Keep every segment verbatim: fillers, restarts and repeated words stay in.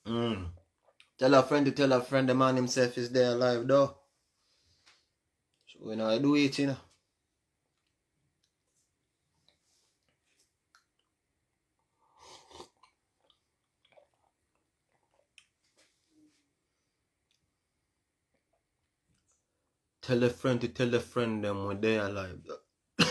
Mm. Tell a friend to tell a friend the man himself is there alive though. So when I do it, you know. Tell a friend to tell a friend them when they alive though.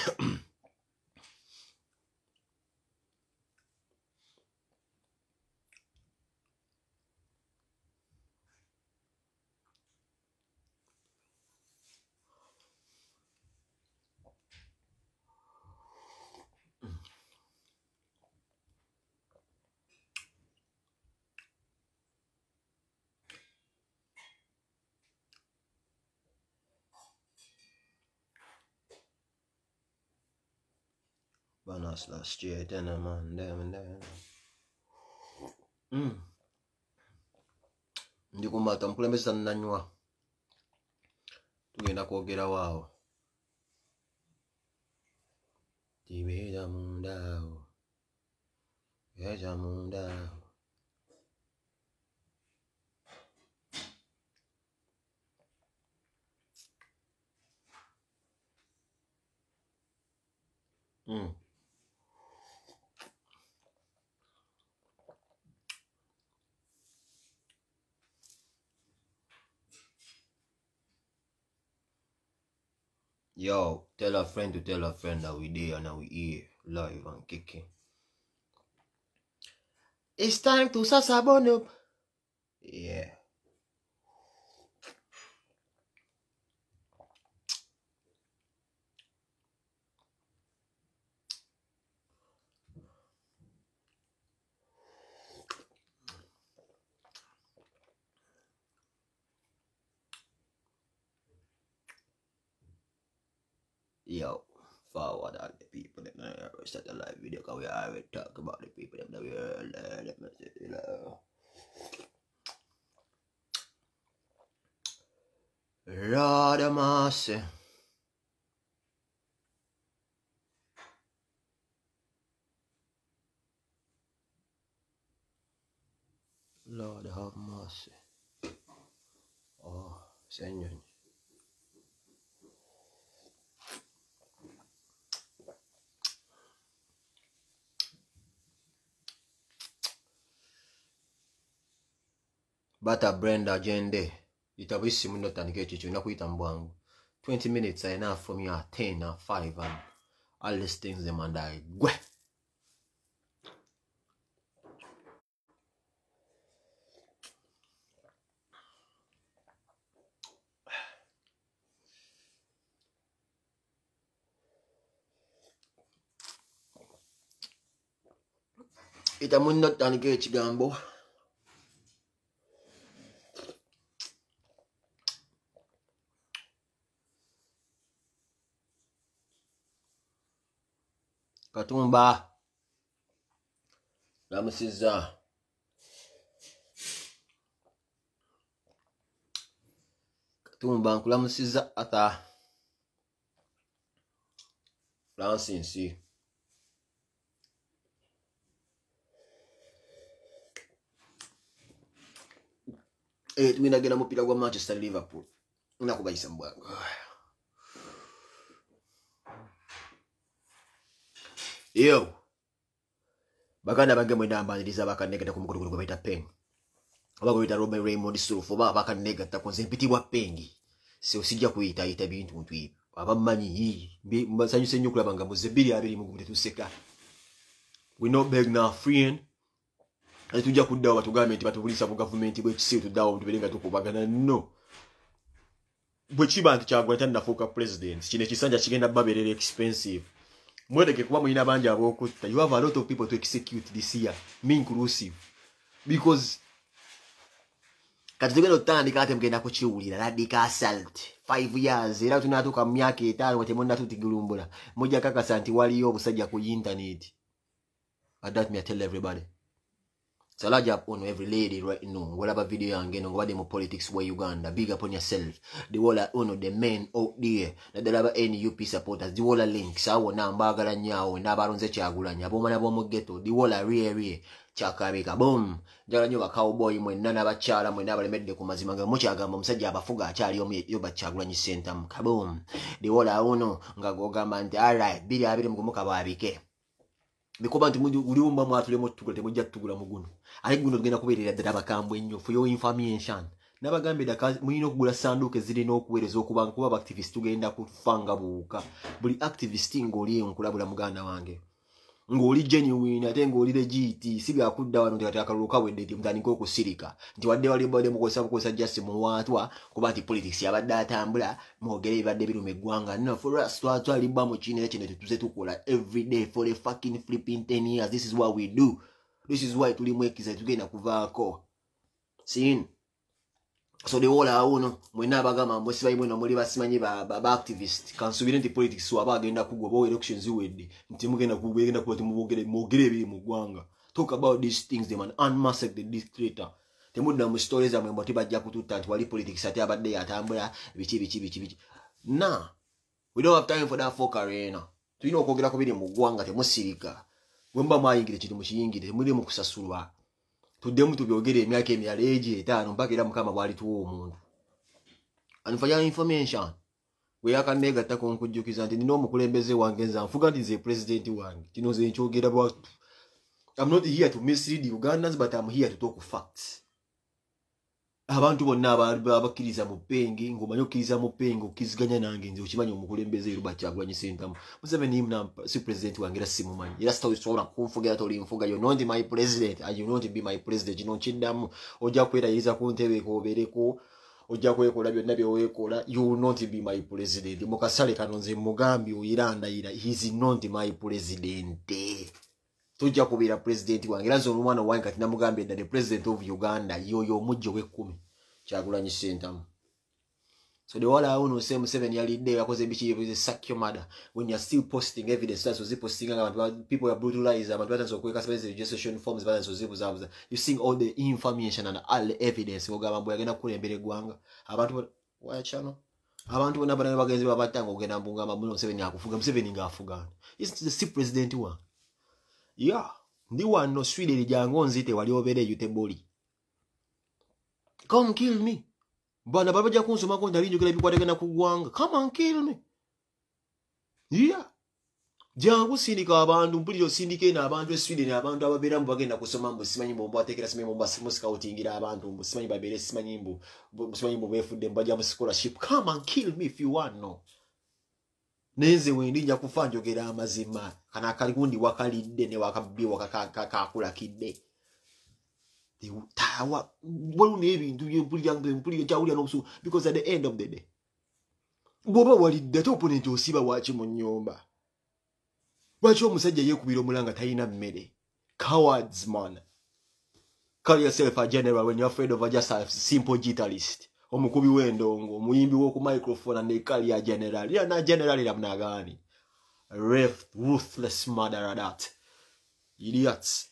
Banas last straight and a man them and them. Mm. Ndikumata mkulembesa nanywa. Tugenda kwogera waawo. Tibeera mundaawo. Yaja mundaawo. Mm. Yo, tell a friend to tell a friend that we there and we here, live and kicking. It's time to sasabon up. Yeah. Yo, forward all the people that uh, start a live video because we already talk about the people that we heard. Uh, let me see, you know. Lord of mercy. Lord have mercy. Oh, Senor. Bata Brenda Jende. Itabisi munota nikechicho nakuita mbwangu. twenty minutes are enough from you at ten or five and all these things them and I go. Ita munota nikechigambo. Katumba Ramusiza Katumba Nkulamusiza ata Francis Eh twina gena mupira gwa Manchester Liverpool unakubayisa mbwangu. Yo bakana bange mwenda ambaniriza bakanegata ku mukuru gwe bayita Peng abago bita Robert Raymond Sulfo ba bakanegata ku nzempitibwa Pengi se usijja kuyita ita bintu ntwi abamanyi mbasanyuse nnyo kulaba nga muze bbiri abiri mu gumute tuseka. We not beg na friend ati tujja kuddawo batugambe nti batubulisa ku government bwe kisi tuddawo tuberenga tukubagana no bwe kiba nti kyagwa tanda fuka president kine kisanja kigenda baberere expensive. Mwedeke kuba muyina banja abokutta. You have a lot of people to execute this year, me inclusive. Because kati tugenda tutandika ate mugenda kukiwulira radical assault five years era tunatuuka mu myaka etaano temonna tutigulumbula mujja kakasa nti waliyo obusajja ku internet. But that me I tell everybody. So large up on every lady right now. Whatever video and get on the politics where Uganda. Big up on yourself. The whole of uno the men out there. That they have N U P supporters. The whole of links. I want na mbagala nyao. Na baronze chagula nya. Boma na bomo ghetto. The whole of rear rear. Chakabika boom. Jala nyoba cowboy mwe nana bachala mwe nabale medde ku mazimanga muchaga musajja abafuga achali yomu yo bachagula nyi center mkaboom. The whole of uno ngagogamba nti alright. Bili abiri mgumuka babike. Bikoba nti uliumba mwatule motugula temujja tugula muguno ali guno tugenda kuberera ddala bakambwe nnyo for your information nabagambe daka muyino kugula sanduke ziri n'okuweereza okuba kuba activist tugenda kufanga buuka buli activist ngoli nkulabula muganda wange ngoli genuine ate ngoli legit sibya kudda wano tekati akaluka wedde ndi mtandiko okusirika nti wadde wali bode mukozesa mukozesa just mu watwa kuba nti politics yabadde atambula mwogere ibadde birume gwanga no for us twatwa ali ba mu chine chine tuze tukola every day for the fucking flipping ten years. This is what we do. This is why tulimwekiza tugenda kuvaako sin. So the whole awono mwena bagama mbosi bayimwe muri basimanyi ba, ba, ba activist kansubire nti politics waba agenda kugoba elections wedde nti mugenda kugenda kuba timubogere mogere bi mugwanga. Talk about these things them and unmask the dictator. Temudda mu stories amwe mboti bajja kututa nti wali politics ate abadde yatambula bichi bichi bichi bichi. Nah, we don't have time for that fuck arena. Tuyino okwogera ku biri mugwanga temusirika. Wemba mayingire kiti mushiyingire muri mu kusasulwa. Tudemu tubyogere emyaka emyaleje etaano mpaka era mukama bwali tuwo omuntu. And for your information, we akanega tako nkujjukiza nti nino omukulembeze wange nza nfuga nti ze president wange. Kino ze nkyogera bwatu. I'm not here to mislead the Ugandans, but I'm here to talk facts. Abantu bonna abakiriza mu pengi ngomanyo kiriza mu pengo kiziganya nange nze okimanyi omukulembeze ruba kyagwanye sentamu Museveni imna si president wangira simumanyi era sto isola kumfugera toli mfuga you not my president and you not be my president no kindamu ojja kwera yiza ku ntebe ko bereko ojja kwekola byonna byewekola you will not be my president mukasale kanonze mugambi oyiranda ira he is not my president tujja kubira president wangira zo omwana wange kati namugambe the president of Uganda yoyo mujjo we kumi Kyagulanyi Sentamu. So the whole I know say Museveni yali day akoze bichi with sack your mother when you're still posting evidence that's was posting about people are brutalized about what so kweka space registration forms balance was zabuza you seeing all the information and all the evidence ogaba mbo yagenda kulembere gwanga abantu wa channel abantu bona bana bagenzi babatanga ogenda mbunga mabuno Museveni akufuga Museveni ngafugana is the si president wa yeah ndi wano swide lijango nzite wali obere yuteboli come kill me bana babaja kunsoma ko ndalinjo kila bikwatagana kugwanga come and kill me yeah jangu sindika abantu mpuliro sindike na abantu eswide na abantu ababera mbagenda kusoma mbo simanyi mbo atekera simanyi mbo scoutingira abantu mbo simanyi babere simanyi mbo simanyi mbo befude mbaja mu scholarship come and kill me if you want no Neze wendi nja kufanjogera amazima kana kaligundi wakalidde ne wakabbi wakakakula kidde the tawa wolu nebintu byempulira mpulira kyawulya n'obusu because at the end of the day boba walidde to opponent osiba wachi mu nnyumba wachi omusajja yekubira omulanga tayina mmere cowards man call yourself a general when you're afraid of just a simple guitarist omukubi wendongo muyimbi wo ku microphone and kali ya general ya na general ya mnagani ref ruthless murderer that idiots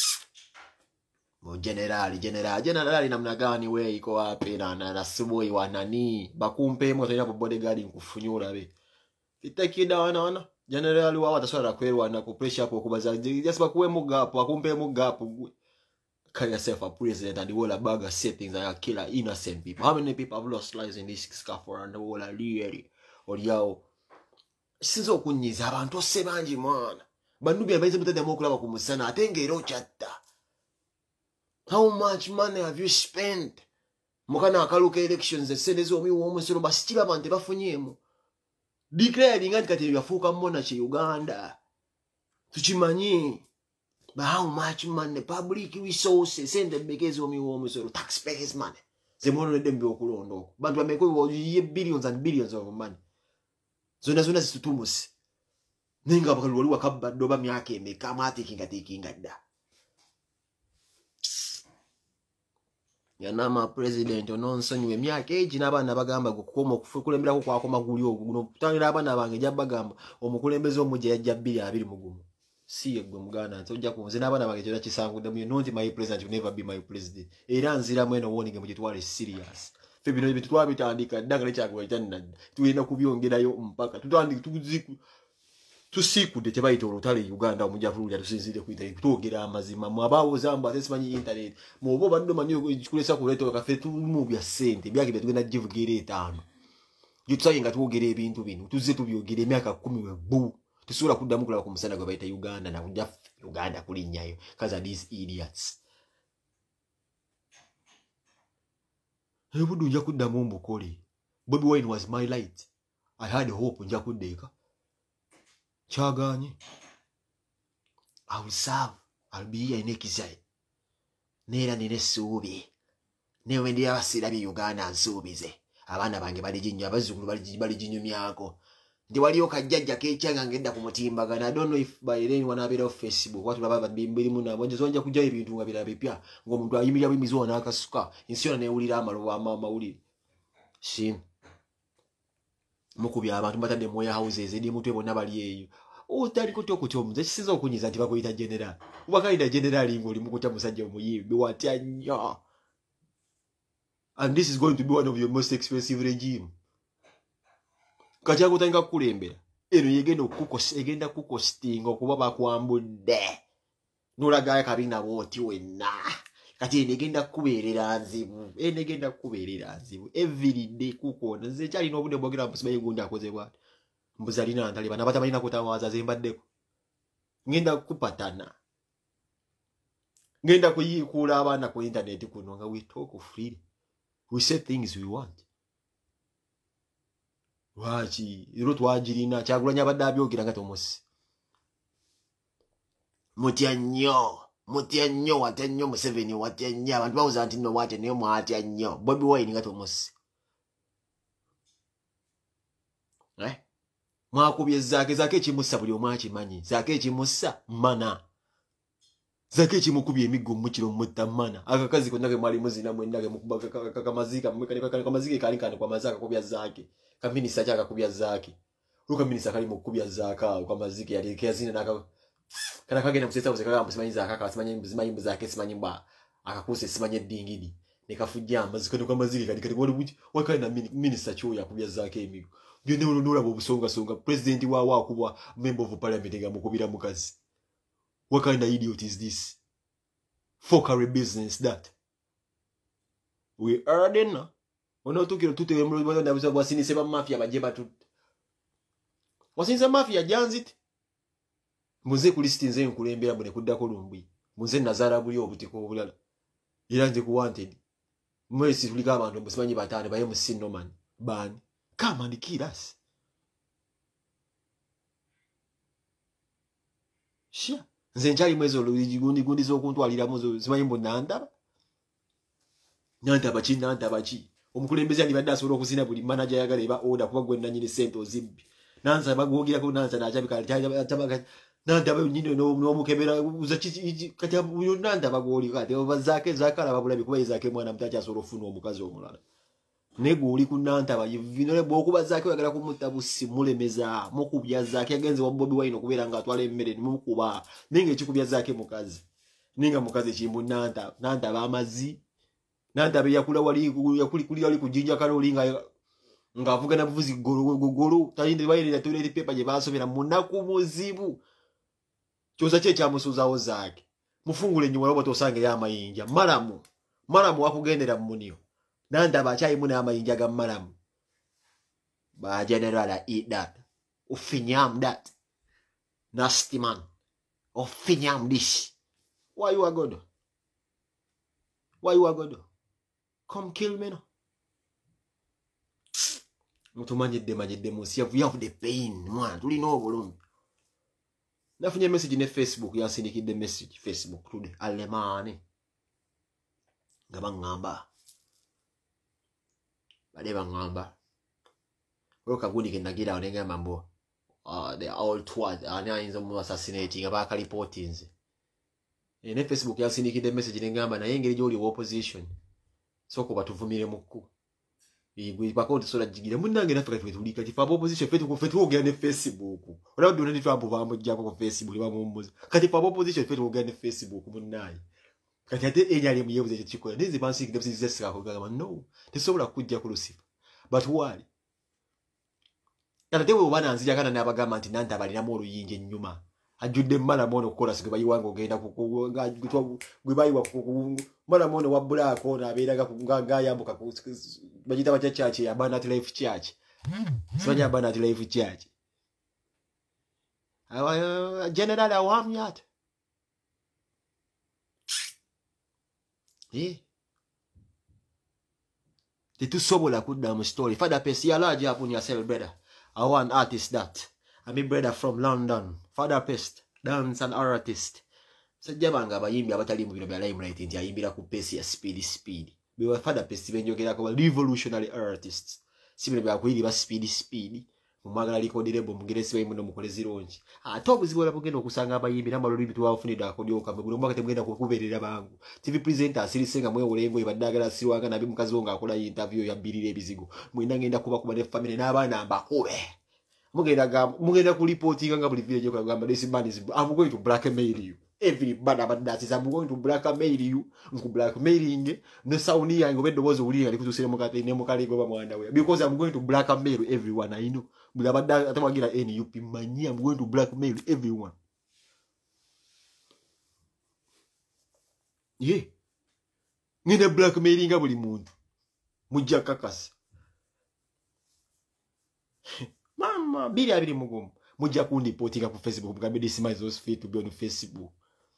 mo general general general na mnagani we iko wapi na na suboi wa nani bakumpe mo tena bodyguard nkufunyura be itakida wana wana general wa wataswala kwerwa na ku pressure hapo kubaza just bakuwe mugapo akumpe mugapo Call yourself a president and the whole of bag say things that are killer innocent people. How many people have lost lives in this scaffold and the whole of really or yao sizo kunyiza abantu sebanji man bandubi abayize mutade mokulaba kumusana atengero chatta. How much money have you spent mukana akaluka elections esenezo mi wo musoro basitira bante bafunyemo declaring anti kati yafuka mona chi Uganda tuchimanyi. But how much money, public resources, send the biggest of me woman, so taxpayers' money. The money them be okulondo. But we make we billions and billions of money. So na zona situtumus. Ninga bakalwali wakabba doba myake me kama taking taking da. Yanama president ononsonyiwe myake age nabana bagamba gukoma okukulembera ko kwa koma gulyo guno tanira abana bange jabagamba omukulembeze omuje yajja bbiri abiri mugumu. si egwe muganda ntojja kunze n'abaana bange kyera kisangudde mu not my president you never be my president era nzira mweno warning mu gitwale serious fe bino bitu twabitandika ddanga lekyagwe ekyanadda tulina kubyongerayo mpaka tutandika tuziku tusikudde tebayita olutale Uganda omujavululya tusinzire ku internet twogera amazima mu abawo zamba atesimanyi internet mu bo baddo manyo ekikulesa kuleeta kafe tumu bya sente byakide tugenda jivugera etaano yitsaye nga twogera ebintu bino tuzze tubyogera emyaka kumi we bu tusura kuddamu kulaba ku musana gwe bayita Uganda na kujja Uganda kulinnyayo kaza these idiots ebudu nja kuddamu mbukoli Bobi Wine was my light I had hope nja kuddeeka Chaganye I will serve I'll be here nekizai nera nene subi newe ndi abasira bi Uganda nsubize abana bange bali jinyo abazukulu bali bali jinyo myako ndi waliyo kajjajja kechanga ngenda ku mutimbagana I don't know if by then wanabera of Facebook watu baba bimbiri muna bonje zonja kujja ebintu ngabira bipya ngo muntu ayimira bimizo na akasuka insiona ne ulira amalo wa mama uli shin mukubya abantu batade moya houses edi mutwe bonna bali eyo utali kutyo kutyo mze kisiza okunyiza nti bakoyita general ubakaida general ngoli mukuta musajja omuyimbi watya nnyo and this is going to be one of your most expensive regime kaja kutanga kulembera eno yegenda okukosa egenda kukostinga okuba bakwambudde nulaga kabina woti wenna kati negenda kuberera nzibu enegenda kuberera nzibu every day kukona nze kyali nobude bogera mpusibaye gunda akoze bwati mbuzalina ndali bana batabalina kutawaza zembaddeko ngenda kupatana ngenda kuyikula abana ku internet kuno nga we talk freely we say things we want wachi iro twajirina kyagulanya badabyo ogira ngato musi mutya nnyo mutya nnyo watya nnyo Museveni watya nnyo abantu bawuza anti no watya niyo mwatya nnyo Bobi Wine ngato musi eh mwakubye zake zake kimusa buli omwachi manyi zake kimusa mana zake kimukubye emigo mukiro mutamana akakazi konnake mwali muzina mwendake mukuba kakamazika mwekane kamazike kali kane kwa mazaka kubya zake kaminisa chaka kubya zake ruka minisa kali mukubya zaka kwa mazike yali kezina naka kana kagenda kusesa uzeka msimanyi zaka kasimanyi mzimanyi zake simanyi mba akakuse simanye dingidi nikafujja mazike kwa mazike kali kali wali buti wakana minisa cho ya kubya zake emigo Yende ulunura bobusonga songa president wa wa kubwa member of parliament nga mukubira mukazi. What kind of idiot is this? Fuckery business that. We earning na. Ono tukiro tute emro na buza wasini seba mafia bajeba tut. Wasini seba mafia janzit. Muze kulisti nze nkulembera bune kudda ko lumbi. Muze nazara buli obutiko obulala. Iranje ku wanted. Mwesi tulika abantu musimanyi batane baye musino man. Ban. Come and kill us. Shia. Nze njali mwezo gundi gundi zo kuntwalira muzo simanyi mbonanda. Nanta bachi nanta bachi. Omukulembeze ali badda asobola okuzina buli manager yagala eba order kuba gwe nanyine sente ozibbi. Nanza bagogira ko nanza najabika tabaka nanta ba nyine no mukebera uza kiti kati uyo nanta bagoli kati obazake zakala babulabi kuba izake mwana mtacha asobola ofuna omukazi omulala. Nego uli kunanta ba vinole bokuba zake yagala kumutabusi mulemeza mukubya zake agenze wa Bobi Wine okubera nga atwale emmere mukuba ninge kikubya zake mukazi ninga mukazi chimbu nanta nanta ba amazi nanta be yakula wali yakuli kuli wali kujinja kaloli nga ngavuga na buvuzi goro goro tayinde bayire ya toilet paper je basomera munaku muzibu choza che kya musuzawo zake mufungule nyuma robo tosange ya mayinja maramu maramu akugendera munio nanda bachayi muna amayinja ga maramu ba general eat that ufinyam that nasty man ufinyam this why you are good why you are good come kill me no mutumanje de manje de musi you have the pain man tuli no bulumi nafunye message ne Facebook yansindikide message Facebook today alemani ngaba ngamba bade bangamba roka gudi kenagira onenga mambo uh the all twat ana inzo mu assassinating abaka reportings ne Facebook yansindikide message ne ngamba na yengeri joli opposition soko batuvumire mukku Igwe pakonti sola jigira munange nafika twetulika tifa opposition fetu ku fetu ogenda ne Facebook. Ola Donald Trump bamujja ko Facebook bamumbuza. Kati pa opposition fetu ogenda ne Facebook munnaye. Kati ate enyali muyebuze chikola nizi bansi kidabisi zesika ko gama no. Tesobola kujja ku Lucifer. But why? Kana tewe ubana anzija kana n'abagamba nti nanta balina mu oluyinje nyuma. Ajudde mala mono kola sige bayiwango genda ku gutwa gwe bayiwa ku mala mono wa black ona aberaga ku nganga yambuka ku bajita bacha church ya Banat Life Church. Sonya Banat Life Church. Awa general awam yat. Eh. Titu sobola kudda mu story. Father Pesi alaji hapo ni asel brother. I want artist that. I'm a brother from London. Father Pest, dance and artist. So jabanga bayimbi abatali mu bino bya limelight nti ayimbira ku Pesi ya speed speed. Biwa Father Pest benjogera ko revolutionary artists. Sibino bya kuyiri ba speed speed. Mumagala likodire bo mugeresi bayimu no mukolezi ronji. Atobu zibola bugendo okusanga abayimbi namalulu bitu wafunida akodiyo kambe buli mwaka temugenda kukuberera bangu. T V presenter asirisenga mwe olengo ibadagala siwanga nabi mukazi wonga akola interview ya birire ebizigo. Mwenda ngenda kuba kuba ne family n'abaana mbakube. Mugenda gamba mugenda ku reporting nga buli village ko gamba this man is I'm going to blackmail you. Every bad about that is I'm going to blackmail you. Nku blackmailing no sauni yango beddo bozo uli ali kutusire mukate ne mukali go bamwanda we because I'm going to blackmail everyone I know. Mulabada atawagira N U P mania I'm going to blackmail everyone. Yeah. Ngine blackmailing nga buli muntu. Mujja kakasi. Mama, bili abili mugumu. Mujja kundi potinga ku Facebook mugambe this man is also fit to be on Facebook.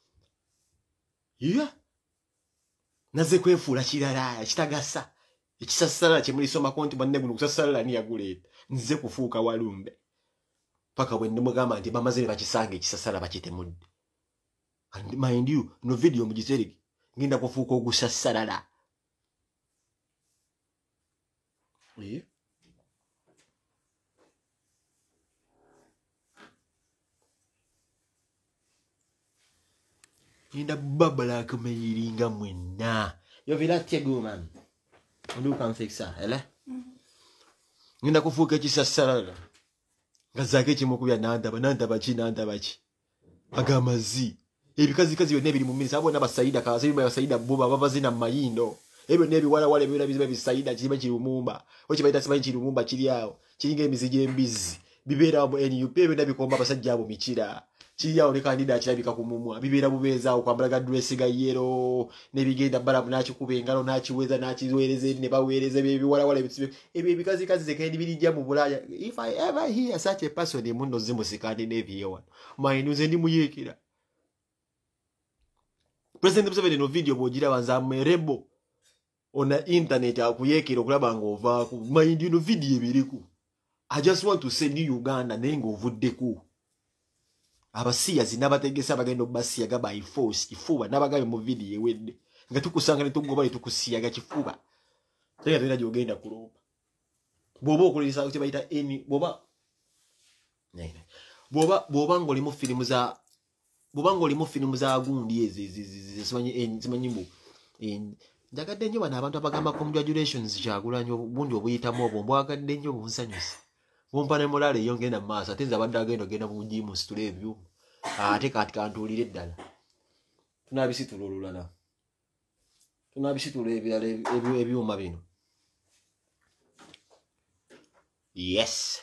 Yeah. Naze kwefula kirala kitagasa. Ekisasala kye muri soma konti banne guno kusasala ni yaguleta. Nze kufuuka walumbe. Paka bwende mugamba nti bamaze bakisange ekisasala bakite mudde. And mind you, no video mujiteriki. Ngenda kufuuka ogusasala la. Yeah. Inda babala kumeyiringa mwena. Yo vila tego man. Ndu kan fixa, ele? Inda kufuka kisasala. Ngazake kimukubya nanda bananda bachi nanda bachi. Agamazi. Ebikazi kazi yo nebiri mu minsi abo nabasaida kazi basaida buba babazina mayindo. Ebe nebi wala wale bira bizibe bisaida kiba kirumumba. Ochi baita siba kirumumba kiri yawo. Kiringa emizije embizi. Bibera abo N U P ebe nabikomba basajja abo mikira. Chiya ole kandida kirabika kumumwa bibera bubeza okwambala dress ga yero ne bigenda bala munachi kubengalo nachi weza nachi zoereze ne bawereze bebi wala wala bitsibe ebi bikazi kazi zekendi bilijja mu bulaya if I ever hear such a person in mundo zimusikande nevi yewan mind uze ndi muyekira President Museveni no video bogira banza merebo ona internet akuyekira okulaba ngova ku mind no video ebiriku I just want to say ni Uganda nengo vuddeku abasiya zinabategesa bagendo basiya gaba iforce ifuba nabagabe mu video ewedde nga tukusanga ne tugoba tukusiya ga kifuba tega tena jogenda kuloba bobo okulisa kuti bayita eni boba nene boba boba ngoli mu filimu za boba ngoli mu filimu za gundi ezi zimanyi en zimanyi mbu en ndagadde nyo bana abantu abagamba congratulations kyagulanyo bundi obuyitamu obwo mbwagadde nyo bunsanyusa Mumpane molale yongenda masa tenza badagendo genda mu jimu situlebyo ate kati kantulire ddala tunabisitululana tunabisitulebya ebyo ebyuma bino yes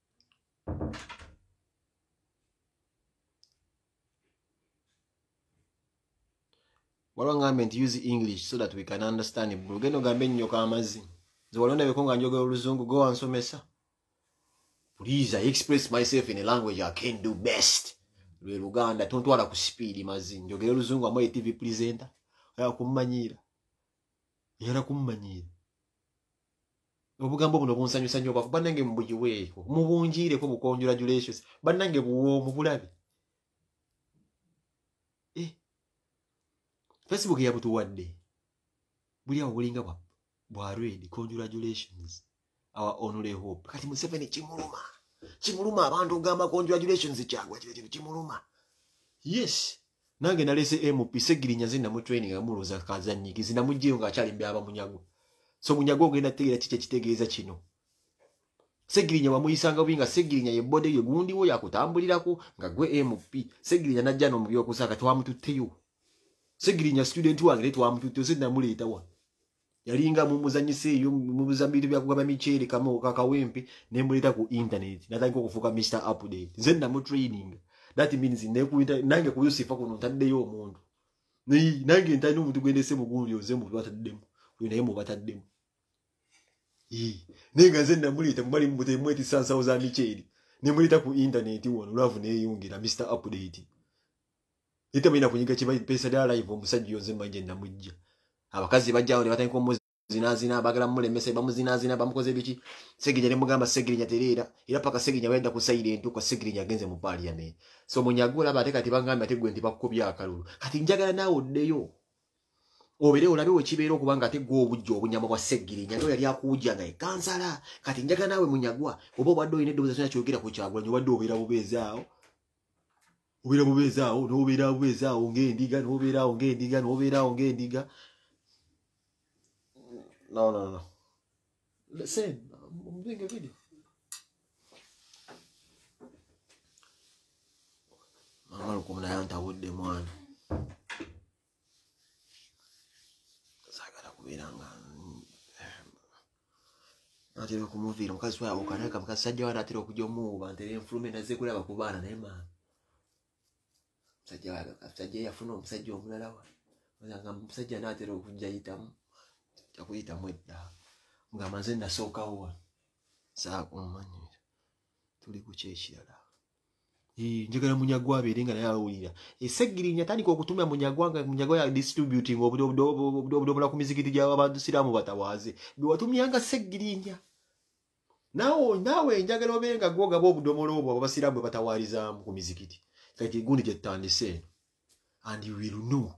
Wala ngambe nti use English so that we can understand it gendo gambe nnyo kamazi ziwalonda bekonga njogera oluzungu go ansomesa Please, I express myself in a language I can do best. Luganda, tontwala ku speed mazi. Njogera luzungu amaye T V presenter. Aya kummanyira. Yara kummanyira. Obugambo buno bunsanyusa nnyo bafu banange mbujiweeko. Mubunjire ko congratulations. Banange buwo mu bulabe. Eh. Facebook ya butu wadde. Buli awo bulinga bwa. Bwa read congratulations. Our only hope. Kati Museveni chimuluma. Chimuluma abantu gamba congratulations chagwa chimuluma. Yes. Nange nalese M P segirinya zinda mu training amuloza kazanyiki zina mujje nga achali mbyaba munyago. so munyago ogenda tegera chiche kitegeeza kino Segirinya wamuyisanga binga Segirinya ye bode ye gundi wo yakutambulirako nga gwe M P Segirinya najja no mubyo kusaka twamututteyo Segirinya student wange letu amututteyo sedna muleta wa yalinga mumuzanyise yo mumuzambiri bya kugaba michele kama kakawempe ne muleta ku internet nataka kufuka Mister Update zenna mu training that means ne ku nange ku Yusufa kuno taddeyo omuntu ni nange ntani omuntu gwendese mugundi oze mu bataddemu kuyo naye mu bataddemu Yi, nenga zenna mulita mbali mbute mweti sansa oza micheli. Ne mulita ku internet wono love ne yungira Mister Update. Ite mwina kunyiga chiba pesa da live omusajja yonze manje ndamujja. Abakazi bajjawo ne batandika omuzina zina bagala mule mese bamuzina zina bamukoze biki. Segirinya ne mugamba Segirinya terera. Era paka Segirinya wenda ku silent ko Segirinya agenze mu parliament. So munyagula bateka tibangamba tegwe nti bakubya akalulu. Kati njagala nawo oddeyo. Obere olabe wekibeera okubanga ate gwo obujjo obunyama bwa Segirinya ndo yali akuujja naye kansala kati njaga nawe munyagwa obo baddo ine doza sona kyogera ku kyagula nyo baddo obera bubezaawo obera bubezaawo no obera bubezaawo ng'endiga no oberawo ng'endiga no oberawo ng'endiga no no no listen I'm doing a video mama lukumuna yanta wudde mwana biranga atero kumuvira mukazi wawe kanaka mukasajja wana atero kujja omuba ntere influme naze kulaba kubana naye ma musajja wawe kasajja yafuna omusajja omulala wa nga musajja natero kujja yitamu yakuyita mwedda ngamba nze nasookawo saa kumanyira tuli ku kyekirala Eh njagala munyagwa aberenga naye awulira. Segirinya tandika okutumya munyagwa nga munyagwa ya distributing obudo obudo obudo ku mizikiti gya abantu siramu batawaze. Biwatumyanga Segirinya. Nawo nawe njagala obenga goga bobudomolo obwo abasiramu batawaliza ku mizikiti. Kati gundi je tandise. And you will know.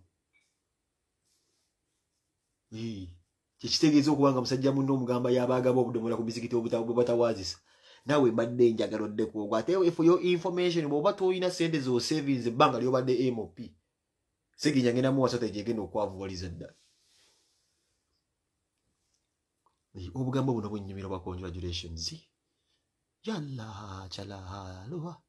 Eh kitegeeza okubanga musajja munno omugamba yabaga bobudomola ku mizikiti obubatawazisa. Nawe badde njagala oddeko gwate for your information boba toyina sente zo savings banga lyo badde M P Segirinya ngena mu wasate jegeno kwavuwaliza dda ni obugambo buno bwennyimiro ba congratulations yalla chala loha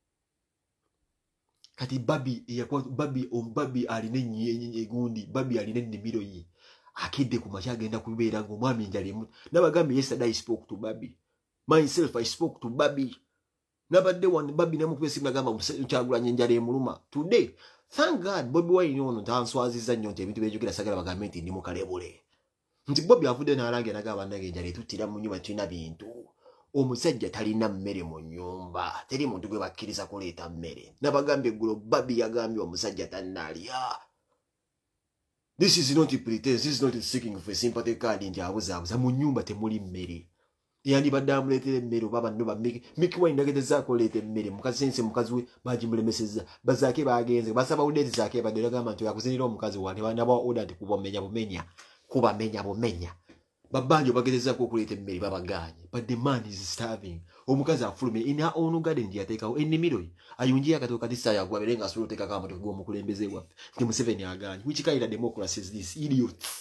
kati babi yakwa babi on babi aline nyenye gundi babi aline nimiro yi akidde ku machagenda kubeera ngo mwami njalimu nabagambi yesterday I spoke to babi myself I spoke to babi nabadde one babi namukubesi bagamba mchagula nyenjale muluma today thank God Bobi Wine ono tanswaziza nnyo nti ebintu byejukira sagala bagamenti ndi mukalebule nti Bobi avude nalange nagaba ndage njale tutira mu nyumba tulina bintu omusajja talina mmere mu nyumba teri muntu gwe bakkiriza kuleeta mmere nabagambe gulo babi yagambye omusajja tannalya. This is not a pretense, this is not seeking for a sympathy card nti abuzabuza mu nyumba temuli mmere yani badamu letere mmere baba ndo ba miki miki wa indagete zako lete mmere mukazi sense mukazi we baji mulemeseza bazake bagenze basaba udeti zake badera gama nto yakuzinira omukazi wani bana ba order kubomenya bomenya kuba menya bomenya babanjo bagezeza ko kulete mmere babaganye but the man is starving omukazi afulume in her own garden yateka enimiro ayunjia katoka tisa ya gwaberenga sulu teka kama to gomu kulembeze wa ndi Museveni aganye which kind of democracy is this idiots.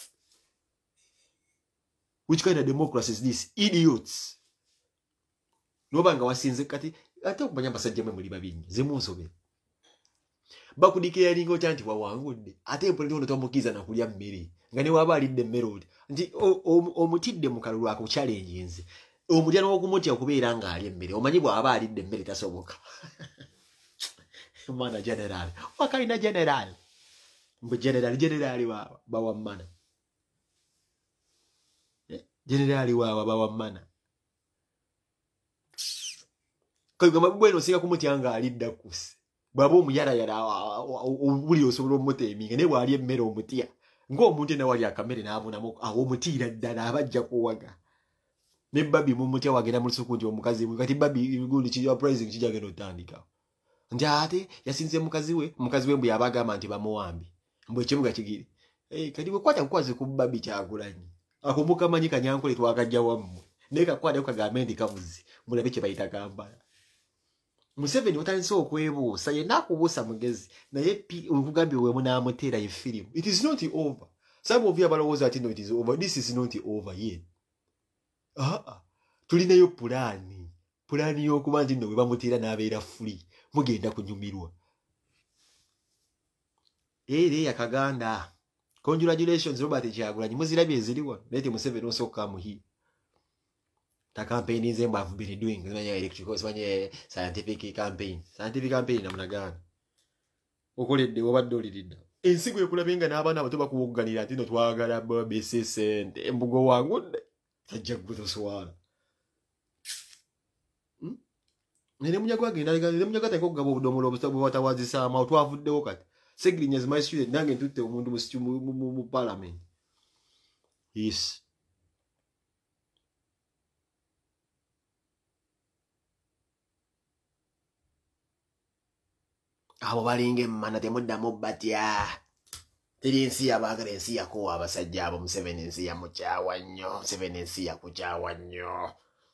Which kind of democracy is this? Idiots. Nobanga wasinze kati ate okumanya basajja mwe muli babinyi zemunsobe. Bakudikira lingo chanti wa wangudde. Ate polito ndo tomukiza na kulya mmere. Ngane waba alidde mmere odi. Nti omutidde mu kalulu ako challenge nze. Omutyano okumuti okubeera nga ali mmere. Omanyi bwa aba alidde mmere tasoboka. Mana general. Wakalina general. Mbu general general wa bawa mana. Generali wawa bawa mana. Kwa hivyo mabweno singa kumuti anga alidda kusi. Bwabo omuyara yara uli osobola omuteeminga ne bwali emmere omutia. Ngo omuntu na wali akamere n'abuna mu awo omutira ddala abajja kuwaga. Ne babi mu mutia wagenda mu lusuku nti omukazi we kati babi gundi kijja pricing kijja gendo tandika. Nti ate yasinze mukazi we mukazi we mbu yabagamba nti bamuwambi. Mbwe kimuga kigiri. Eh kati we kwata kukwaze ku babi kyagulanyi. Akumuka manyi kanyankole twakajja wamu neka kwade okagamendi kavuzi mulabe kye bayita kambala Museveni otanso okwebuusa ye nakubuusa mugezi naye ukugambye we munamutera ye film it is not over Some of you balowooza ati no it is over. This is not over yet. Ah ah. Tulinayo pulani. Pulani y'okuba nti nno bwe bamutiira n'abeera free. Mugenda kunyumirwa. Ere ya Kaganda. Congratulations Robert Kyagulanyi. Muzirabye eziriwa. Lete Museveni osooka muhi. Ta campaign is them have been doing. Electrical scientific campaign. Scientific campaign namna gani? Okoledde obadde oliridda. Ensigo ekulabenga n'abaana abato bakuwogganira ati no twagala B C sente embugo wangu tajja kutoswala. Hmm? Nene munyago agenda nene munyago atako kugaba obudomolo obusabu bwatawazisa ama twavuddewo kati. Segrinya is my student nange ntutte omuntu mu mu parliament. Yes. Abo balinge mmana temuddamu batya. Teri ensi yabaagala ensi yakowa abasajja abo Museveni ensi yamukyawa nnyo. Museveni ensi yakukyawa nnyo.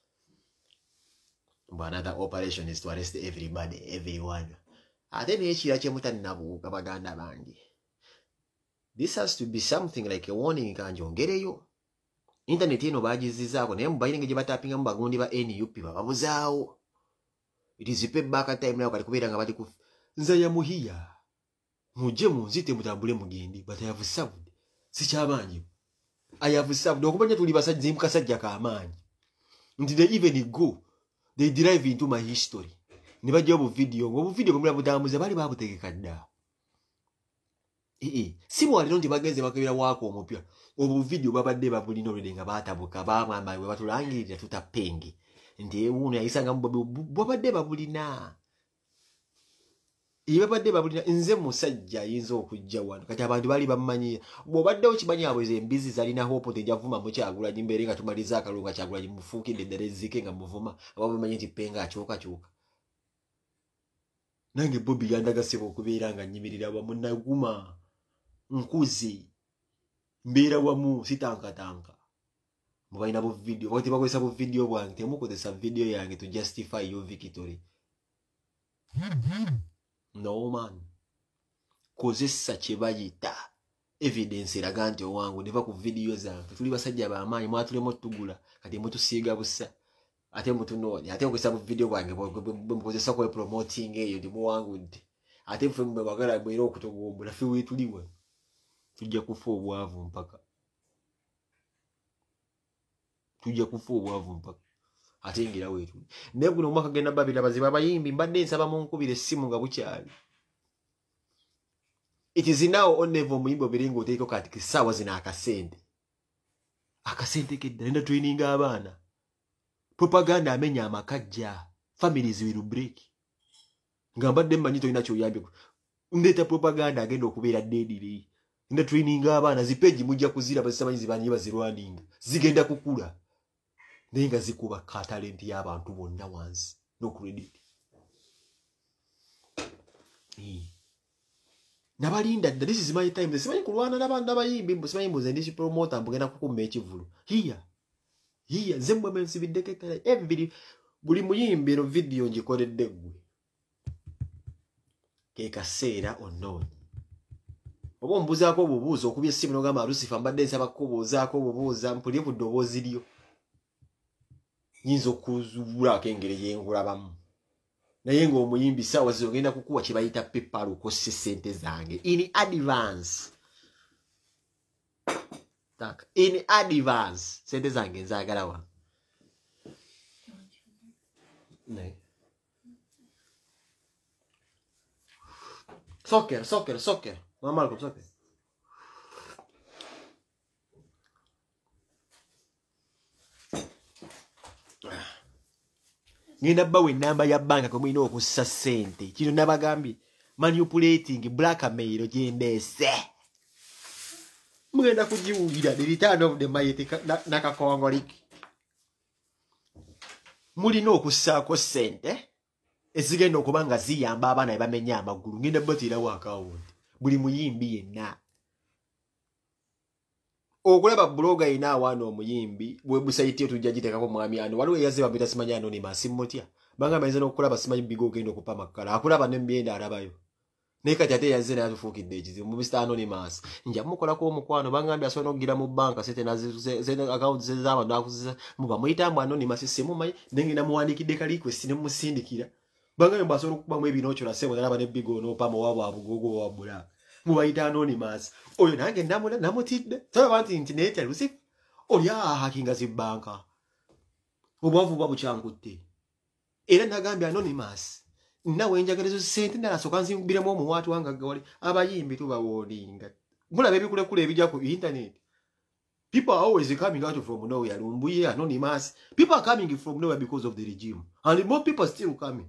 But another operation is to arrest everybody, everyone. Ate n'ekira kye mutannabuuka baganda bange. This has to be something like a warning kanjongereyo. Internet eno bagizizaako naye mubayinenge gye batapinga mu bagundi ba N U P babuzaawo. It is payback time now kali kubeera nga bali ku nza ya muhiya. Muje munzite mutambule mugendi but I have served. Sikyabanyi. I have served. Okubanya tuli basajja mukasajja ka amaanyi. Nti they even go. They drive into my history. Nibajja obu video, obu video bamula budamuze bali babutegeka dda. Eh eh, si mwaliro ndi bagenze bakabira wako omupya. Obu video babadde babulina olwede nga batabuka bamwamba we batulangirira tutapengi. Ndi uno yayisanga mu babadde babulina. Ibe badde babulina nze musajja yinzo okujja wano. Kati abantu bali bamanyi bobadde okimanyi abweze embizi zalina hope tejavuma mu Kyagulanyi mbere nga tumaliza akalunga Kyagulanyi mufuukidde ddala ezzike nga muvuma abo bamanyi nti penga akyuka kyuka. Nange Bobby yandagasebo okubeera nga nyimirira wamu naguma nkuzi mbeera wamu sitankatanka. Mubalina bu video wakati bakozesa bu video bwange temukozesa video yange to justify your victory. No man. Kozesa kye bayita evidence eraga nti owangu neva ku video zange tuli basajja bamaanyi mwatulemo tugula kati mutusiiga busa ate mutunoonya ate okozesa bu video bwange mukozesa ku promoting eyo ndi muwangu ndi ate ffe mbe bagala bwera okutogombula ffe wetuliwe tujja kufa obwavu mpaka tujja kufa obwavu mpaka ate ngira wetu ne guno omwaka genda babira baziba abayimbi mbadde nsaba mu nkubira essimu nga bukyali. It is now on level muyimbo biringo teeko kati kisawa zina akasente akasente kedda nenda training abaana propaganda amenya amakajja families will break nga mbadde mmanyi tolina kyoyambye ndeta propaganda agenda okubeera deadly nenda training abaana zipeji mujja kuzira bazisamanyi zibanyi bazirwaning zigenda kukula naye nga zikuba ka talent y'abantu bonna wansi no credit. Eh. Nabalinda, this is my time. Simanyi kulwana n'abantu abayimbi, simanyi mbuze ndi promoter mbugenda kukumba ekivulu. Here. Here zembwe mensibidde kala every buli muyimbi no video ngikoledde gwe. Ke kaseera ononi. Obo mbuzaako obubuuzo okubye essimu n'ogamba Lucifer mbadde nsaba kubuuzaako obubuuza mpulye ku ddoboozi lyo. Nyinza okuzuula akengere yengulabamu. Naye ng'omuyimbi sawa zogenda kukuwa kye bayita PayPal okose ssente zange in advance. Tak, in advance ssente zange nzaagala wa. Ne. Soccer, soccer, soccer. Mama Malcolm, soccer. Ngenda bawe namba ya banka ko mwino okussa sente kino nabagambye manipulating blackmail gyendese mugenda kujiwulira the return of the mighty nakakongolik mulina okussaako sente ezigenda okuba nga ziyamba abaana bamenya amagulu ngenda batira wa account buli muyimbi yenna okulaba bloga ina wano omuyimbi website yetu jagiteekako mwami ano waliwo eyaziba bita simanya anonymous simutya banga mayinza n'okulaba simanyi bigo ogenda okupa makala akulaba n'embyenda alabayo Neka tate yazze na tufukidde ekizibu mu Mister Anonymous. Nja mukolako omukwano bangambye asobola okugira mu banka sente na zete account z'abantu akuziza muba muyitambu Anonymous simu mayi nengenda muwandikidde kali request ne musindikira. Bangambye basobola okuba mu ebinoocho na sebo nalaba ne bigo no pamo wabo abugogo wabula. Mubayita Anonymous. Oyo nange namuna namutidde. Taba bantu internet alusi. Olya hakinga zi banka. Obwavu bwa bucyangutte. Era nagambye Anonymous. Nawe njagalezo sente ndala sokanzi mbiremo mu watu wanga gawali abayimbi tubawolinga. Mulabe bikule kule ebijja ku internet. People are always coming out from nowhere. Lumbuye Anonymous. People are coming from nowhere because of the regime. And more people still coming.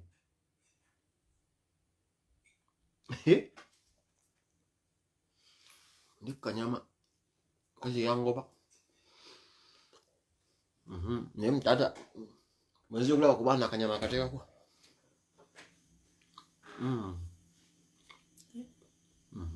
Ni kanyama kazi yangoba. Mhm. Ne mtata. Mwezi ngula kubana kanyama kateka kwa. Mm. Mm.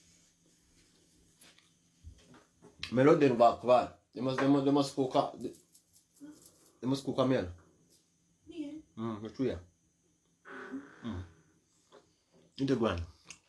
Melode no bakwa. Demos demos demos coca. Demos coca mel. Yeah. Mm, no tuya. Mm. Inte gwan.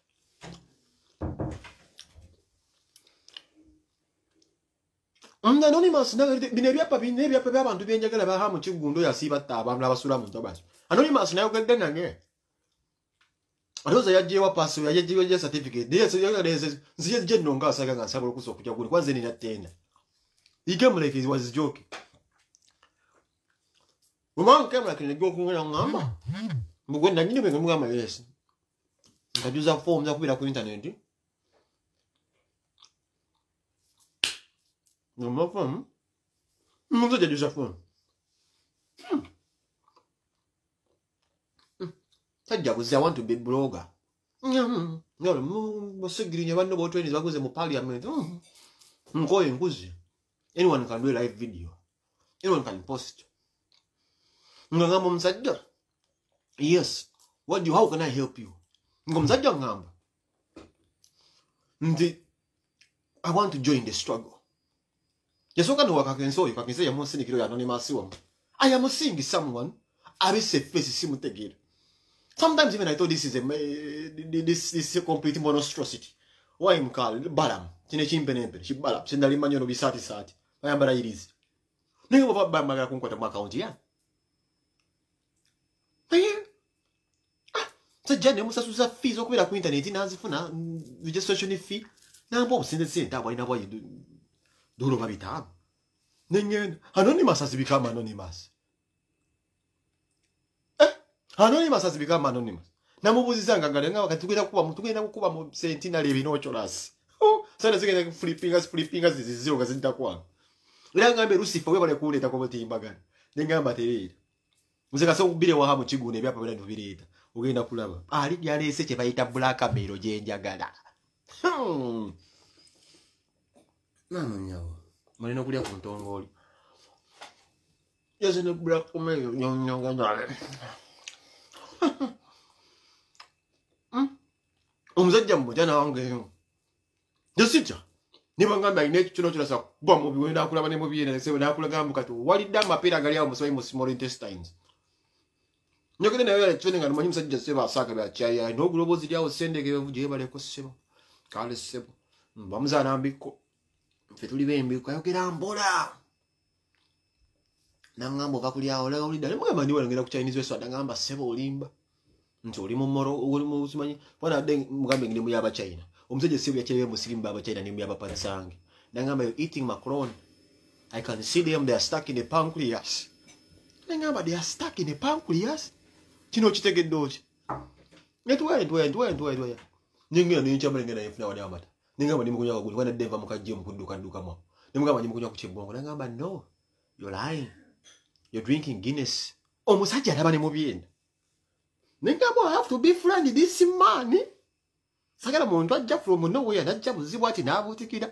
Mna Anonymous na binebya pa binebya pa abantu byenjagala ba ha mu kigundo yasiba ta abantu abasula mu ntobazo. Anonymous na yogedde nange. Aroza yajewa paso yajewa ya certificate. Yes, yagaleze nziye je nonga asaka ngansabula kuso kujja kule kwanze nina tenda. Igame like it was joke. Mama kamera kine go kunga ngamba. Mugwenda nyine benge mugamba yes. Ngajuza form za kubira ku internet. No mo form. Mungu jajuza form. Sajja kuzi I want to be blogger. Mm. No, mo sigirinya bano bo twenty baguze mu parliament. Mm. Ngoye nguzi. Anyone can do a live video. Anyone can post. Ngamba msajja. Yes. What do you, how can I help you? Ngamba msajja ngamba. Ndi I want to join the struggle. Yesoka no wakakenso yukakense ya monsi nikiro ya Anonymous wa. I am seeing someone abise face simutegera. Sometimes even I thought this is a this this is a complete monstrosity. Why am called Balam? Tine chimpenempe, chi Balam. Sindali manyo no bisati sati. Bayambara irizi. Ningo baba bamba kunkwata mu account ya. Eh? Ah, so jane musa susa fees okubera ku internet nazifuna registration fee. Nambo sinde sinde abo ina boy duro babita. Ningen Anonymous has become Anonymous. Anonymous has become Anonymous. Namubuzizanga ngalenga wakati kwenda kuba mtu kwenda kuba mu centenary ebinocho lasi. Oh, sana zingene flipping flipping ziziro gazinta kwa. Ila ngambe Lucifer we bale kuleta ko botimbagana. Ngamba terera. Muzeka so kubire wa hamu kigune byapa bale ndubireta. Ugenda kulaba. Ali byalese kye bayita black camel jenjagala. Hmm. Nano nyawo. Malino kulya ku ntongoli. Yazene black camel nyonga ndale. Umuzajja mujana wange yo. Desija. Nibangamba ine kino kirasa kuba mu biwenda akulaba ne mu biyene ne sebe nakulaga mukatu. Walidda mapira gali awo muswayi mu small intestines. Nyokene nayo ya chone ngano manyi musajja seba asaka bya chaya. No global zidi awo sendege bavuje bale ko sebo. Kale sebo. Bamuzana ambiko. Ffe tuli bembi kayogera mbola. Nangambo kakuli awo la ulida. Nemugamba ndi walengera ku Chinese weso adangamba sebo olimba. Nti oli mu moro oli mu simanyi wana de mugambe ngine mu yaba China. Omusajja sebo yakyebe mu sirimba aba China ni mu yaba pansange. Nangamba you eating macaron. I can see them, they are stuck in the pancreas. Nangamba they are stuck in the pancreas. Kino kitegedde oki. Netwa netwa netwa netwa netwa. Ninga ni nchamba ngena yefuna wali amata. Ningamba ndi mukunya kugulu wana Denver mukajje mu kuduka nduka mwa. Nimugamba ndi mukunya ku Kibongo. Nangamba no. You're lying. You're drinking Guinness. Omusajja alaba ne mu byenda. Ningamba I have to be friend this man. Sagala muntu ajja from nowhere najja buzibu ati nabutikira.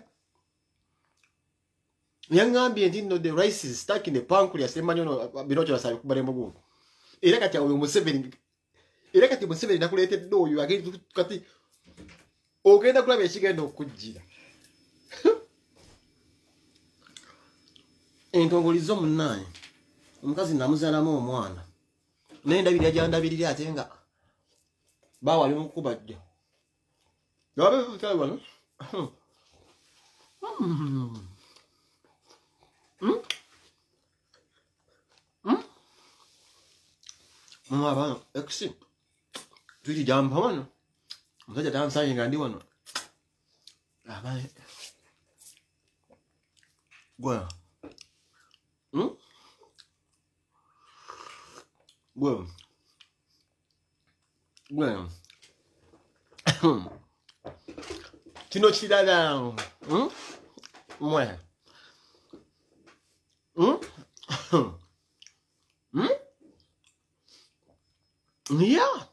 Yangambye ndi no the rice is stuck in the pancreas emanyo no binocho basabe kubale mugu. Era kati awo Museveni. Era kati Museveni nakuletedde oyo agenda kati ogenda kulaba ekigenda okujjira. Entongolizo munnaye. Omukazi namuzalamu omwana. Nenda biri ajandabirira atenga. Bawa ali mukubajja. Yabe kai wano. Hmm. Hmm. Hmm. Mama bana eksi. Tuji jam pamano. Msaja tan sanye ngandi wano. Abane. Gwa. Hmm. Gwa. Gwa. Kino chidada. Hmm. Mwe. Hmm. Hmm. Yeah.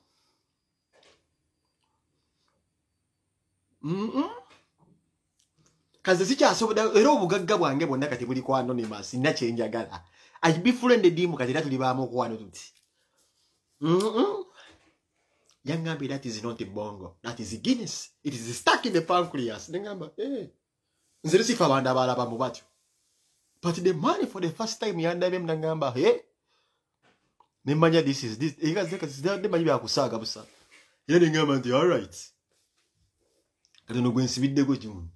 Mm-mm. Kaze sikyasobola era obugagga bwange bwonna kati buli kwa Anonymous sina kyenjagala. I be friended dimu kati era tuli baamu kwano tuti. Mm-mm. Yangambi, that is not a bongo. That is a Guinness. It is stuck in the pancreas. Nengamba, eh. Nzere sifa banda bala ba mubatyo. But the money for the first time yanda bem nangamba, eh. Nemanya this is this. Ega zeka zide manyi bya kusaga busa. Yene ngamba nti all right. Kati no gwensibidde go jimu.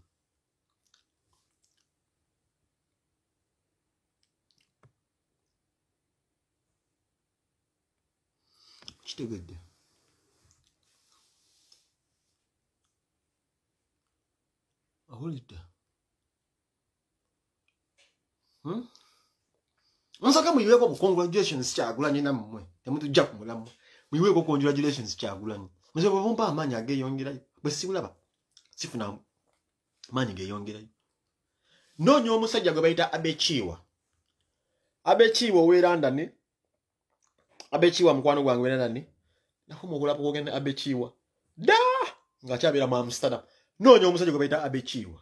Kitegedde. Ahulidde. Hmm? Nsaka muyiweko congratulations Kyagulanyi nammwe. Temutujja ku mulamu. Muyiweko congratulations Kyagulanyi. Muze bwumpa amaanyi ageyongerayo. Bwe sibulaba. Sifuna amaanyi geyongerayo. Noonya omusajja gwe bayita Abechiwa. Abechiwa ow'Erandani. Abechiwa mukwano gwange w'Erandani. Nakoma okulapo kogenda Abechiwa. Da! Nga kyabeera mu Amsterdam. Noonya omusajja gwe bayita Abechiwa.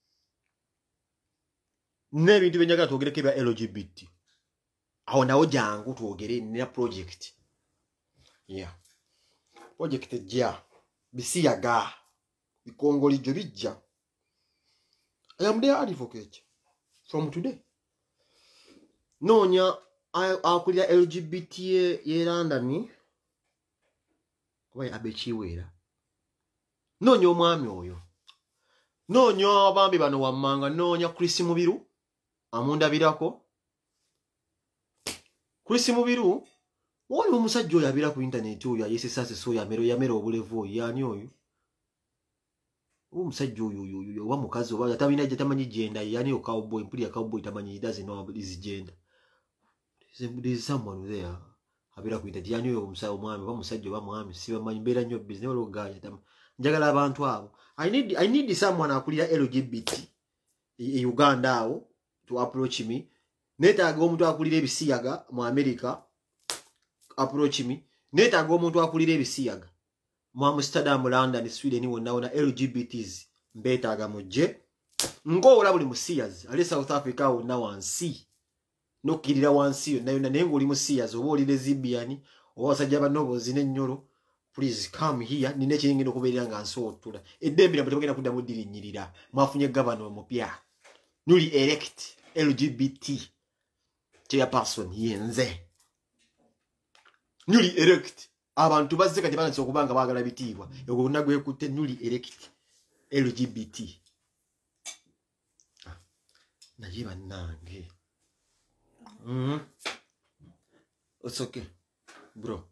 N'ebintu bye njagala twogereko ebya L G B T. Awo nawo jangu twogere nina project. Yeah. Project ejja. Bisiyaga. Bikongolijo bijja. I am their advocate. From today. Noonya akulira L G B T ye London. Kuba Abechiwa era. Noonya omwami oyo. Noonya abambi bano wammanga. Noonya Chris Mubiru. Amundabirako. Chris Mubiru. Wali omusajja oyo abira ku internet oyo ayesesase so yamero yamero obulevu yani oyo. Omusajja oyo oyo oba mukazi oba atabina tamanyi gender yani o cowboy mpuli ya cowboy tamanyi he doesn't know his gender. There is someone there. Abira ku internet yani oyo omusajja omwami oba musajja oba mwami siba manyi mbera nnyo business olo gaya tam. Njagala abantu abo. I need I need someone akulira L G B T e Uganda awo to approach me. Netaaga omuntu akulira ebisiyaga mu America approach me. Netaaga omuntu akulira ebisiyaga mu Amsterdam, London, Sweden wonna wonna L G B Ts mbetaaga mujje. Ng'owola buli mu Sears ali South Africa wonna wansi nokkirira wansi yonna yonna naye ng'oli mu Sears oba oli lesbian oba wasajja banobozi n'ennyolo, please come here. Nina ekiyingiro okubeerera nga nsootula eddembe lyabwe temugenda kuddamu ddirinnyirira. Mwafunye gavana omupya newly elect L G B T chairperson yenze newly elect. Abantu bazze kati bananse okubanga baagala bitiibwa egwo nagwekutte newly elect L G B T. Naye bannange mm. It's okay bro.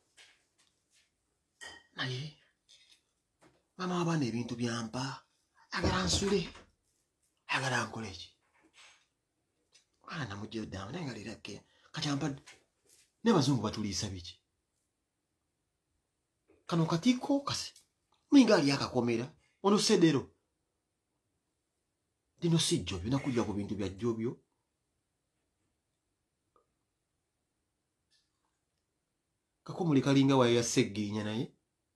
Naye mama abana ebintu byampa agala nsule agala nkoleki ana mujjo damu naye ngalirake kakyampa ne bazungu batuliisa biki kano katiko kasi mwinga ali akakomera ono sedero dino sijjo binakulya ku bintu bya jjobyo. Kakomuli kalinga wa ya segginya naye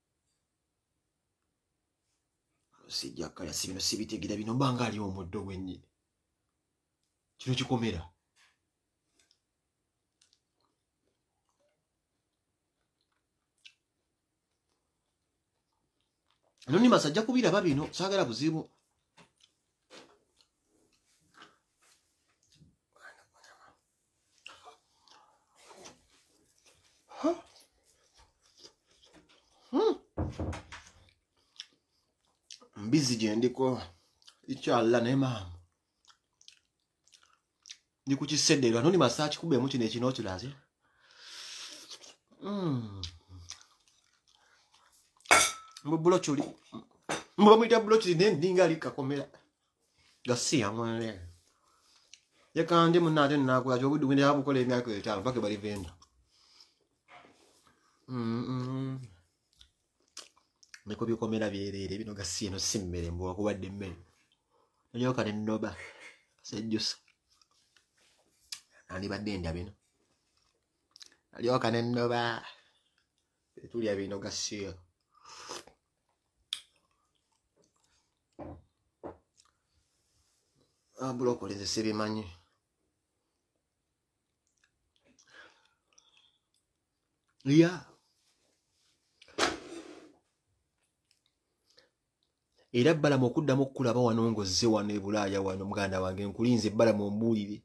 sijja kaya sibino sibitegira bino mbanga ali omuddo gwennyini kino kikomera. Anonymous ajja kubiraba bino saagala buzibu. Hmm. busy jendiko ikyalla ne maama ndi ku kiseddero ano ni masaaki kube mu kino ekino kilaze mm mbu blochuli mbu mwita blochuli ne ndinga likakomera gasiya mwele yakandi munate nakula chobudu kwende abukola emyaka etaano pake bali venda mm mm niko bikomera byerere bino gasiya no simmere mbu wakubadde mmere nyoka ne nnoba sejjusa ani badde ndya bino alyoka ne nnoba tulya bino gasiya abulokole ze sebimanyi ya era bbalamu okuddamu okukulaba wano ng'ozze wano e Bulaaya wano muganda wange nkulinze bbalamu ombuulire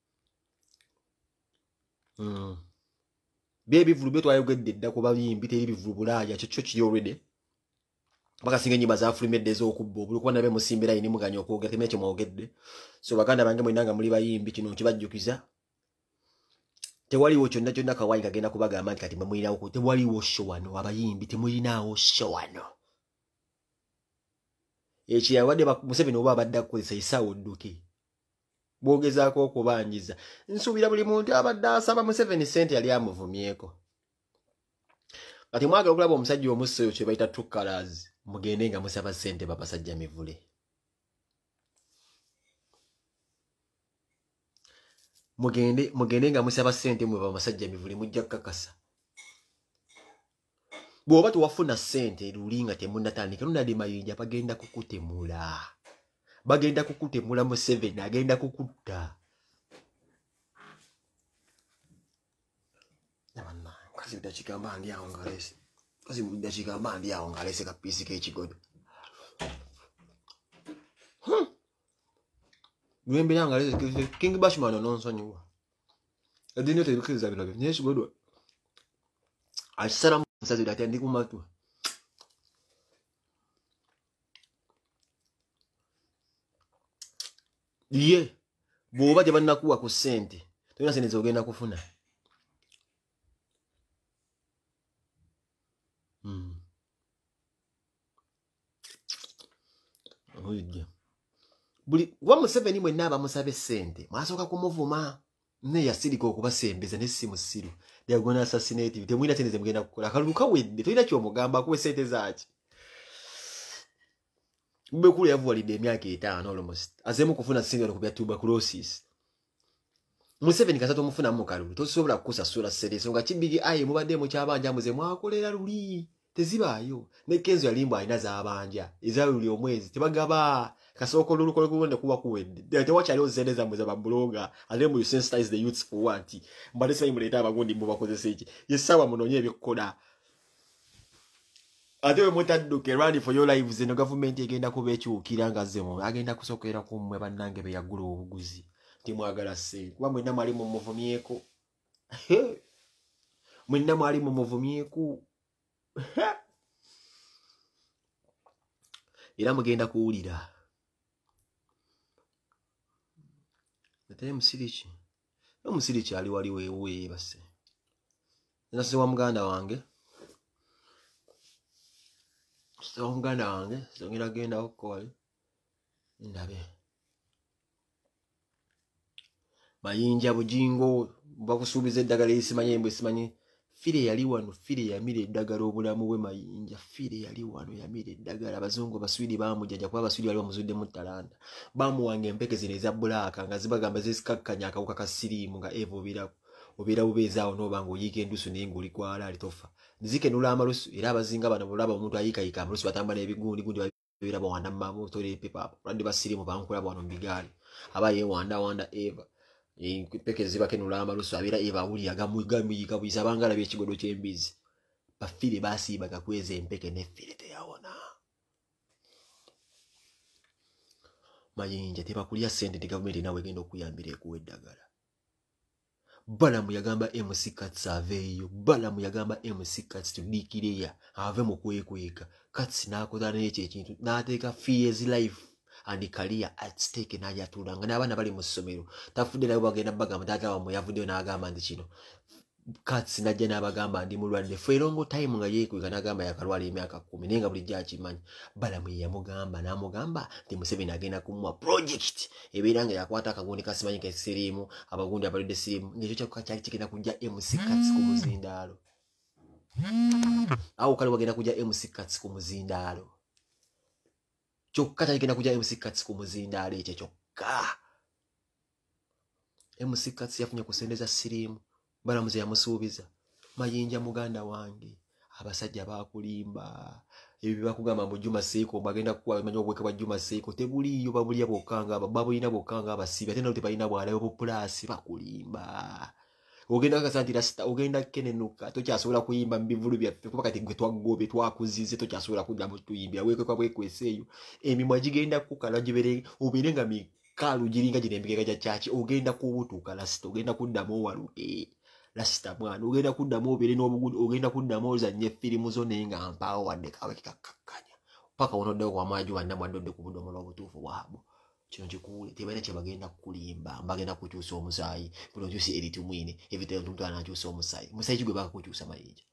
mm. byebivulu bye twayogedde dda ku bayimbi teri bivulu Bulaaya kyo kyo kiri already bakasinga ennyimba za Afrimedde ez'okubba obuli kuba nabe musimbira yini muganya okwogera temenya kye mwogedde so baganda bange mwenna nga muli bayimbi kino nkibajjukiza tewaliwo kyonna kyonna Kawai kagenda kubagamba nti kati mwemulinawo tewaliwo sho wano abayimbi temulinaawo sho wano ekiyawadde Museveni oba abadde akukozesa isaawa odduke bwogezaako okubanjiza nsuubira buli muntu abadde asaba Museveni ssente yali amuvumyeko kati mwagala okulaba omusajja omusso oyo kye bayita true colors mugende nga musaba ssente babasajja mivule mugende mugende nga musaba ssente mwe babasajja mivule mujja kukakasa bw'oba tuwafuna ssente luli nga temunnatandika nunadde Mayinja bagenda kukutemula bagenda kukutemula Museveni agenda kukutta nabanna kazi bidakigamba ndi awo ngalese kazi bidakigamba ndi awo ngalese kapiisi k'ekigodo Gwembe yanga ngalese King Bashman nonsonyiwa edinyo tebikiriza bino byo n'ekigodo akisala musazi dati ndi kumatu ye bw'oba tebannakuwa ku ssente tolina sente zogenda kufuna mm. Oidde buli wa Museveni mwenna abamusabe ssente mwasooka kumuvuma ne yasirika okubasembeza ne si musiru yagona assassinate temwina sente zemugenda kukola akalulu kawedde tolina kyomugamba akuwe ssente zaaki mbekulu yavuwalidde emyaka etaano almost azemu kufuna ssente ku bya tuberculosis Museveni kasatu omufuna mu kalulu tosobola kukusasula ssente ensonga kibigi aye mubadde mu kyabanja muze mwakolera luli tezibaayo ne Kenzo yalimba alina z'abanja eza luli omwezi tebagaba kasoko lulu kole kubonde kuba kuwedde tewakyaliwo ssente zammwe za babuloga ate mu sensitize the youths for what mbadde simanyi muleeta abagundi mu bakozesa eki yessawa munoonye ebikukola ate we mutadduke run for your lives eno gavumenti egenda kuba ekyukira nga zemu agenda kusokera ku mmwe bannange be yagula obuguzi timwagala ssente kuba mwenna mwali mu muvumyeko mwenna mwali mu muvumyeko era mugenda kuwulira ate musiriki omusiriki ali wali weewe base nasiwa muganda wange so muganda wange songera genda okukola ndabe Mayinja bujingo bakusuubiza eddagala esimanyi mbwe simanyi fire yali wano fire yamira eddagala obulamu bwe Mayinja fire yali wano yamira eddagala abazungu baswidi bamujjanja kuba abaswidi wali bamuzudde mu talanda bamuwanga empeke zino eza bbulaaka nga zibagamba zezikakkanya akawuka ka siriimu nga eva obirako obeera bubeezaawo n'oba ng'oyiika endusu naye ng'oli kwala alitofa zikenula amalusu era abazinga bano bulaba omuntu ayiikayika amalusu batamba n'ebigundi gundi babeera bawanda mu mamotola epepaapa olwadde basiriimu bankulaba wano mu bigaali aba yeewandawanda eva empeke zibakenula amalusu abeera eva awulira gamuyiika buyisa abanga alabye ekigodo ky'embizi bafire baasiibaga kweza empeke n'effire teyawona Mayinja tebakulya ssente te gavumenti nawe egenda okuyambira ekuwa eddagala Balamu yagamba M C Katsi aveeyo. Balamu yagamba M C Katsi tudikireya ave mu kwekweka. Katsi n'akola n'ekyo ekintu n'ateeka Fear's life and career at stake n'ajatulanga n'abaana bali mu ssomero. Tafudde nabo bagenda bagamba taata wamwe yavuddeyo n'agamba nti kino. Katsi najja n'abagamba ndi mulwadde for a long time nga yeekweka n'agamba yakalwala emyaka kumi naye nga bulijjo akimanyi. Balamu ye yamugamba n'amugamba nti Museveni agenda kumuwa project ebeera nga yakwata akagundi kasimanyi kesiriimu abagundi abalidde siriimu ng'ekyo kyakka kyali kigenda kujja M C Katsi ku muzindaalo. Awo kale wagenda kujja M C Katsi ku muzindaalo. Kyokka kyali kigenda kujja M C Katsi ku muzindaalo ekyo kyokka. M C Katsi yafunye kusendeza siriimu. Balamu ze yamusuubiza. Mayinja muganda wange. Abasajja bakulimba. Ebyo bakugamba mbu Juma Seiko bagenda kuwa manyo obweke bwa Juma Seiko tebuliyo babulya bokanga babulina bokanga abasiba ate nalo tebalina bwala bo plus bakulimba. Ogenda kasanti rasta ogenda kenenuka tokyasobola kuyimba mbivulu byaffe kuba kati gwe twagobe twakuzize tokyasobola kuddamu tuyimbya weke kwa bwekweseyo emimwa gigenda kukala gibere obirenga mikalu giringa girembeka ja chachi ogenda kubutuka rasta ogenda kuddamu waluke. Lasita mwana ogenda kuddamu obere n'obugudu ogenda kuddamu ozanye firimu zo nenga mpaawo wadde kawe kikakkanya paka onodde kwa maju wanda mwandodde ku budomo n'obutuufu bwabo kino kikuule tebalina kye bagenda kukulimba bagenda kukyusa omusaayi buno kyusi eri tumwine ebitero tumtu anakyusa omusaayi musaayi kigwe bakakukyusa mayinja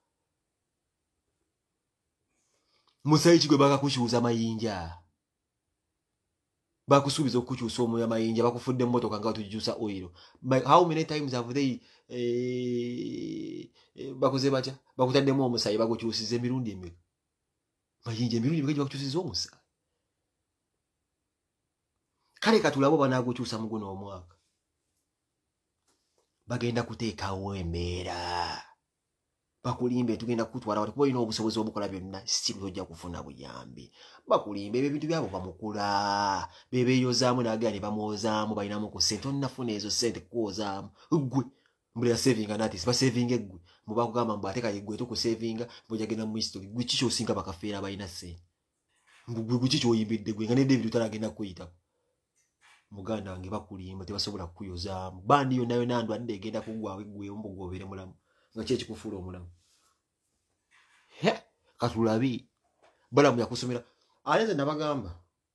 musaayi kigwe bakakukyusa mayinja bakusubiza okukyusa omuya mayinja bakufudde mmotoka nga tukyusa oil. How many times have they eh, eh bakoze bacha bakutaddemu omusaayi bakukyusiza emirundi emeka mayinja emirundi emeka bakukyusiza omusaayi kale katulabo banagukyusa mu guno omwaka bagenda kuteekawo embeera bakulimbe tugenda kutwala watu kuba ino obusobozi obukola byonna si bujja kufuna buyambi bakulimbe ebintu byabo bamukula bebeyozaamu n'agani bamwozaamu balinamu ku sente onnafuna ezo sente kuwozaamu gwe mbuli ya savinga nati siba savinga gwe muba kugamba mbu ateka yegwe tuku savinga mbujagenda mu history gwe kicho osinga bakafeera balina sente mbu gwe kicho oyimbidde gwe nga ne David talagenda kuyita muganda wange bakulimba tebasobola kuyozaamu bandi yo nayo nandwa adde egenda kugwawe gwe ombugobere mulamu nga kye kikufuula omulamu he katulabi Balamu yakusomera aleze nabagamba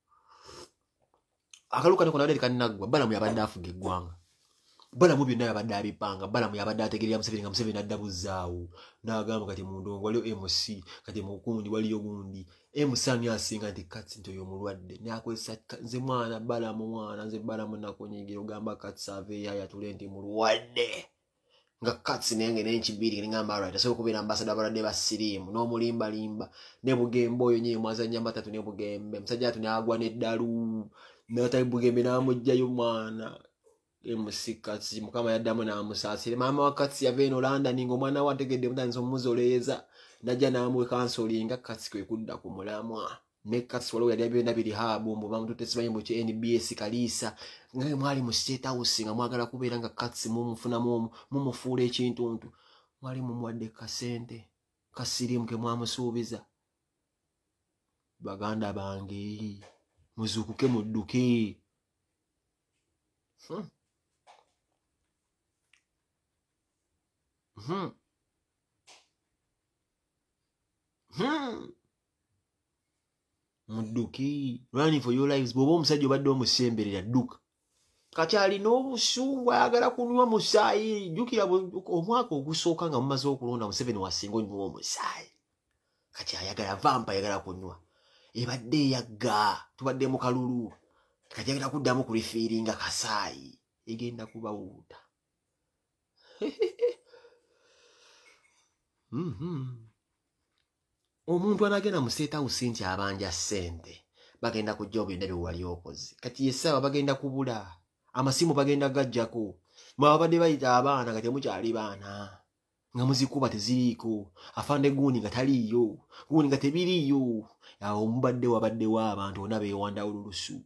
akaluka ne konadde kannaggwa Balamu yabadde afuga eggwanga Balamu byonna yabadde abipanga Balamu yabadde ategerera Museveni nga Museveni adda buzaawo n'agamba kati mu ndongo waliyo M C kati mu kundi waliyo gundi M C ani asinga nti Katsi ntoyo mulwadde n'akozesa nze mwana Balamu mwana nze Balamu nakunyigira ogamba Katsi aveeyo ayatule nti mulwadde nga Katsi nenge n'enkibiri ngamba right asobola kubeera ambassador abalwadde ba siriimu n'omulimba limba ne Bugembe oyo nyi mwazanya matatu ne Bugembe musajja atu n'agwa n'eddalu n'atayi Bugembe n'amugjayo mwana M C Katsi mukama yaddamu n'amusaasire maama wa Katsi yave eno London ng'omwana we ategedde mutanzi omuzoleeza najja n'amuwe kansolinga Katsi kwe kudda ku mulamwa ne Katsi waliwo yali abyonna biri haabu mbu bamututte simanyi mu N B S Kaliisa nga mwali mu State House nga mwagala kubeera nga Katsi mumufunamu mumufuula ekintuntu mwali mumuwadde kasente kasiriimu ke mwamusuubiza baganda bange muzuukuke mudduke hmm. Hmm. Hmm. Mudduki running for your lives bobo omusajja obadde omusemberera dduka kati alina obusungu ayagala kunywa musaayi jjukira omwaka ogusooka nga mumaze okulonda Museveni wasinga onywa omusaayi kati ayagala vampa ayagala kunywa ebadde eyagga tubadde mu kalulu kati ayagala kuddamu ku lifiiringa kasaayi egenda kubawuuta mm-hmm. Omuntu anagenda mu State House nti abanja ssente bagenda kujja obinda bye wali okoze kati yesaba bagenda kubula amasimu bagenda gajjako mwabadde bayita abaana kati mukyali baana nga muzikuba teziriiko afande guuni nga taliiyo guuni nga tebiriiyo awo mubadde wabaddewo abantu bonna beewanda olulusu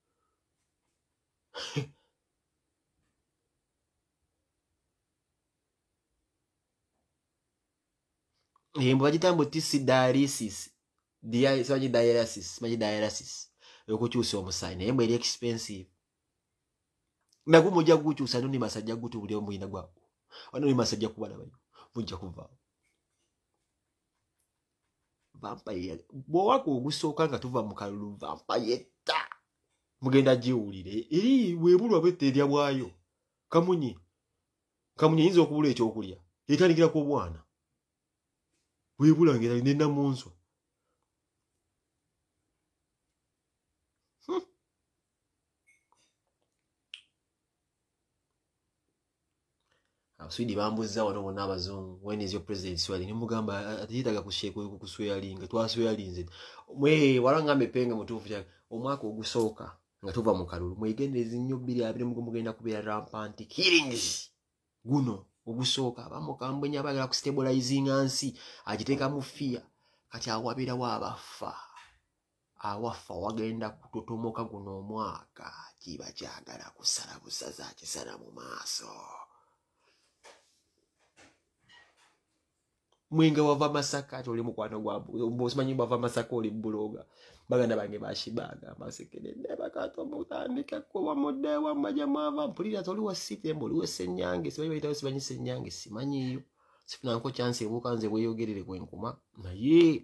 Yembo bajitambo tisi dialysis. Dialysis, maji dialysis, maji dialysis. Yokuchusa omusaayi naye eri expensive. Nagumu ojja kukyusa nuni masajja gutu buli omu ina gwa. Wano ni masajja kubala bayo. Mujja kuva. Vampire. Bo wako ogusooka nga tuva mu kalulu vampire ta. Mugenda jiwulire. Eri webulwa bwetterya bwayo. Kamunyi. Kamunyi yinza okubula ekyokulya. Etandikira ku bwana. Webula ngera nenda munso. Hmm. Abaswidi bambuza wano bonna abazungu. When is your president swali? Nimugamba atiyitaga kusheeko kusweyalinga. Twasweyalinze. Mwe walangambe penga mutuufu kya omwaka ogusooka nga tuva mu kalulu. Mwegendereza nnyo bbiri abiri mugenda kubeera rampant killings. Guno ogusooka abamu kambwenya bagala ku stabilizing ansi agiteeka mu fear kati awabira wabafa awafa wagenda kutotomoka guno omwaka kiba kyagala kusala busaza kisala mu maaso. Mwenga wava Masaka toli mukwano gwa bosimanyi bava Masaka oli buloga baganda bange bashibaga masekere ndeba kato mutandika ko bamudde wa majamava mpulira toli wa site mboli wese nyange sibanyi bayita sibanyi senyange simanyi yo sifuna nko chance ebukanze bweyogerere kwenkuma naye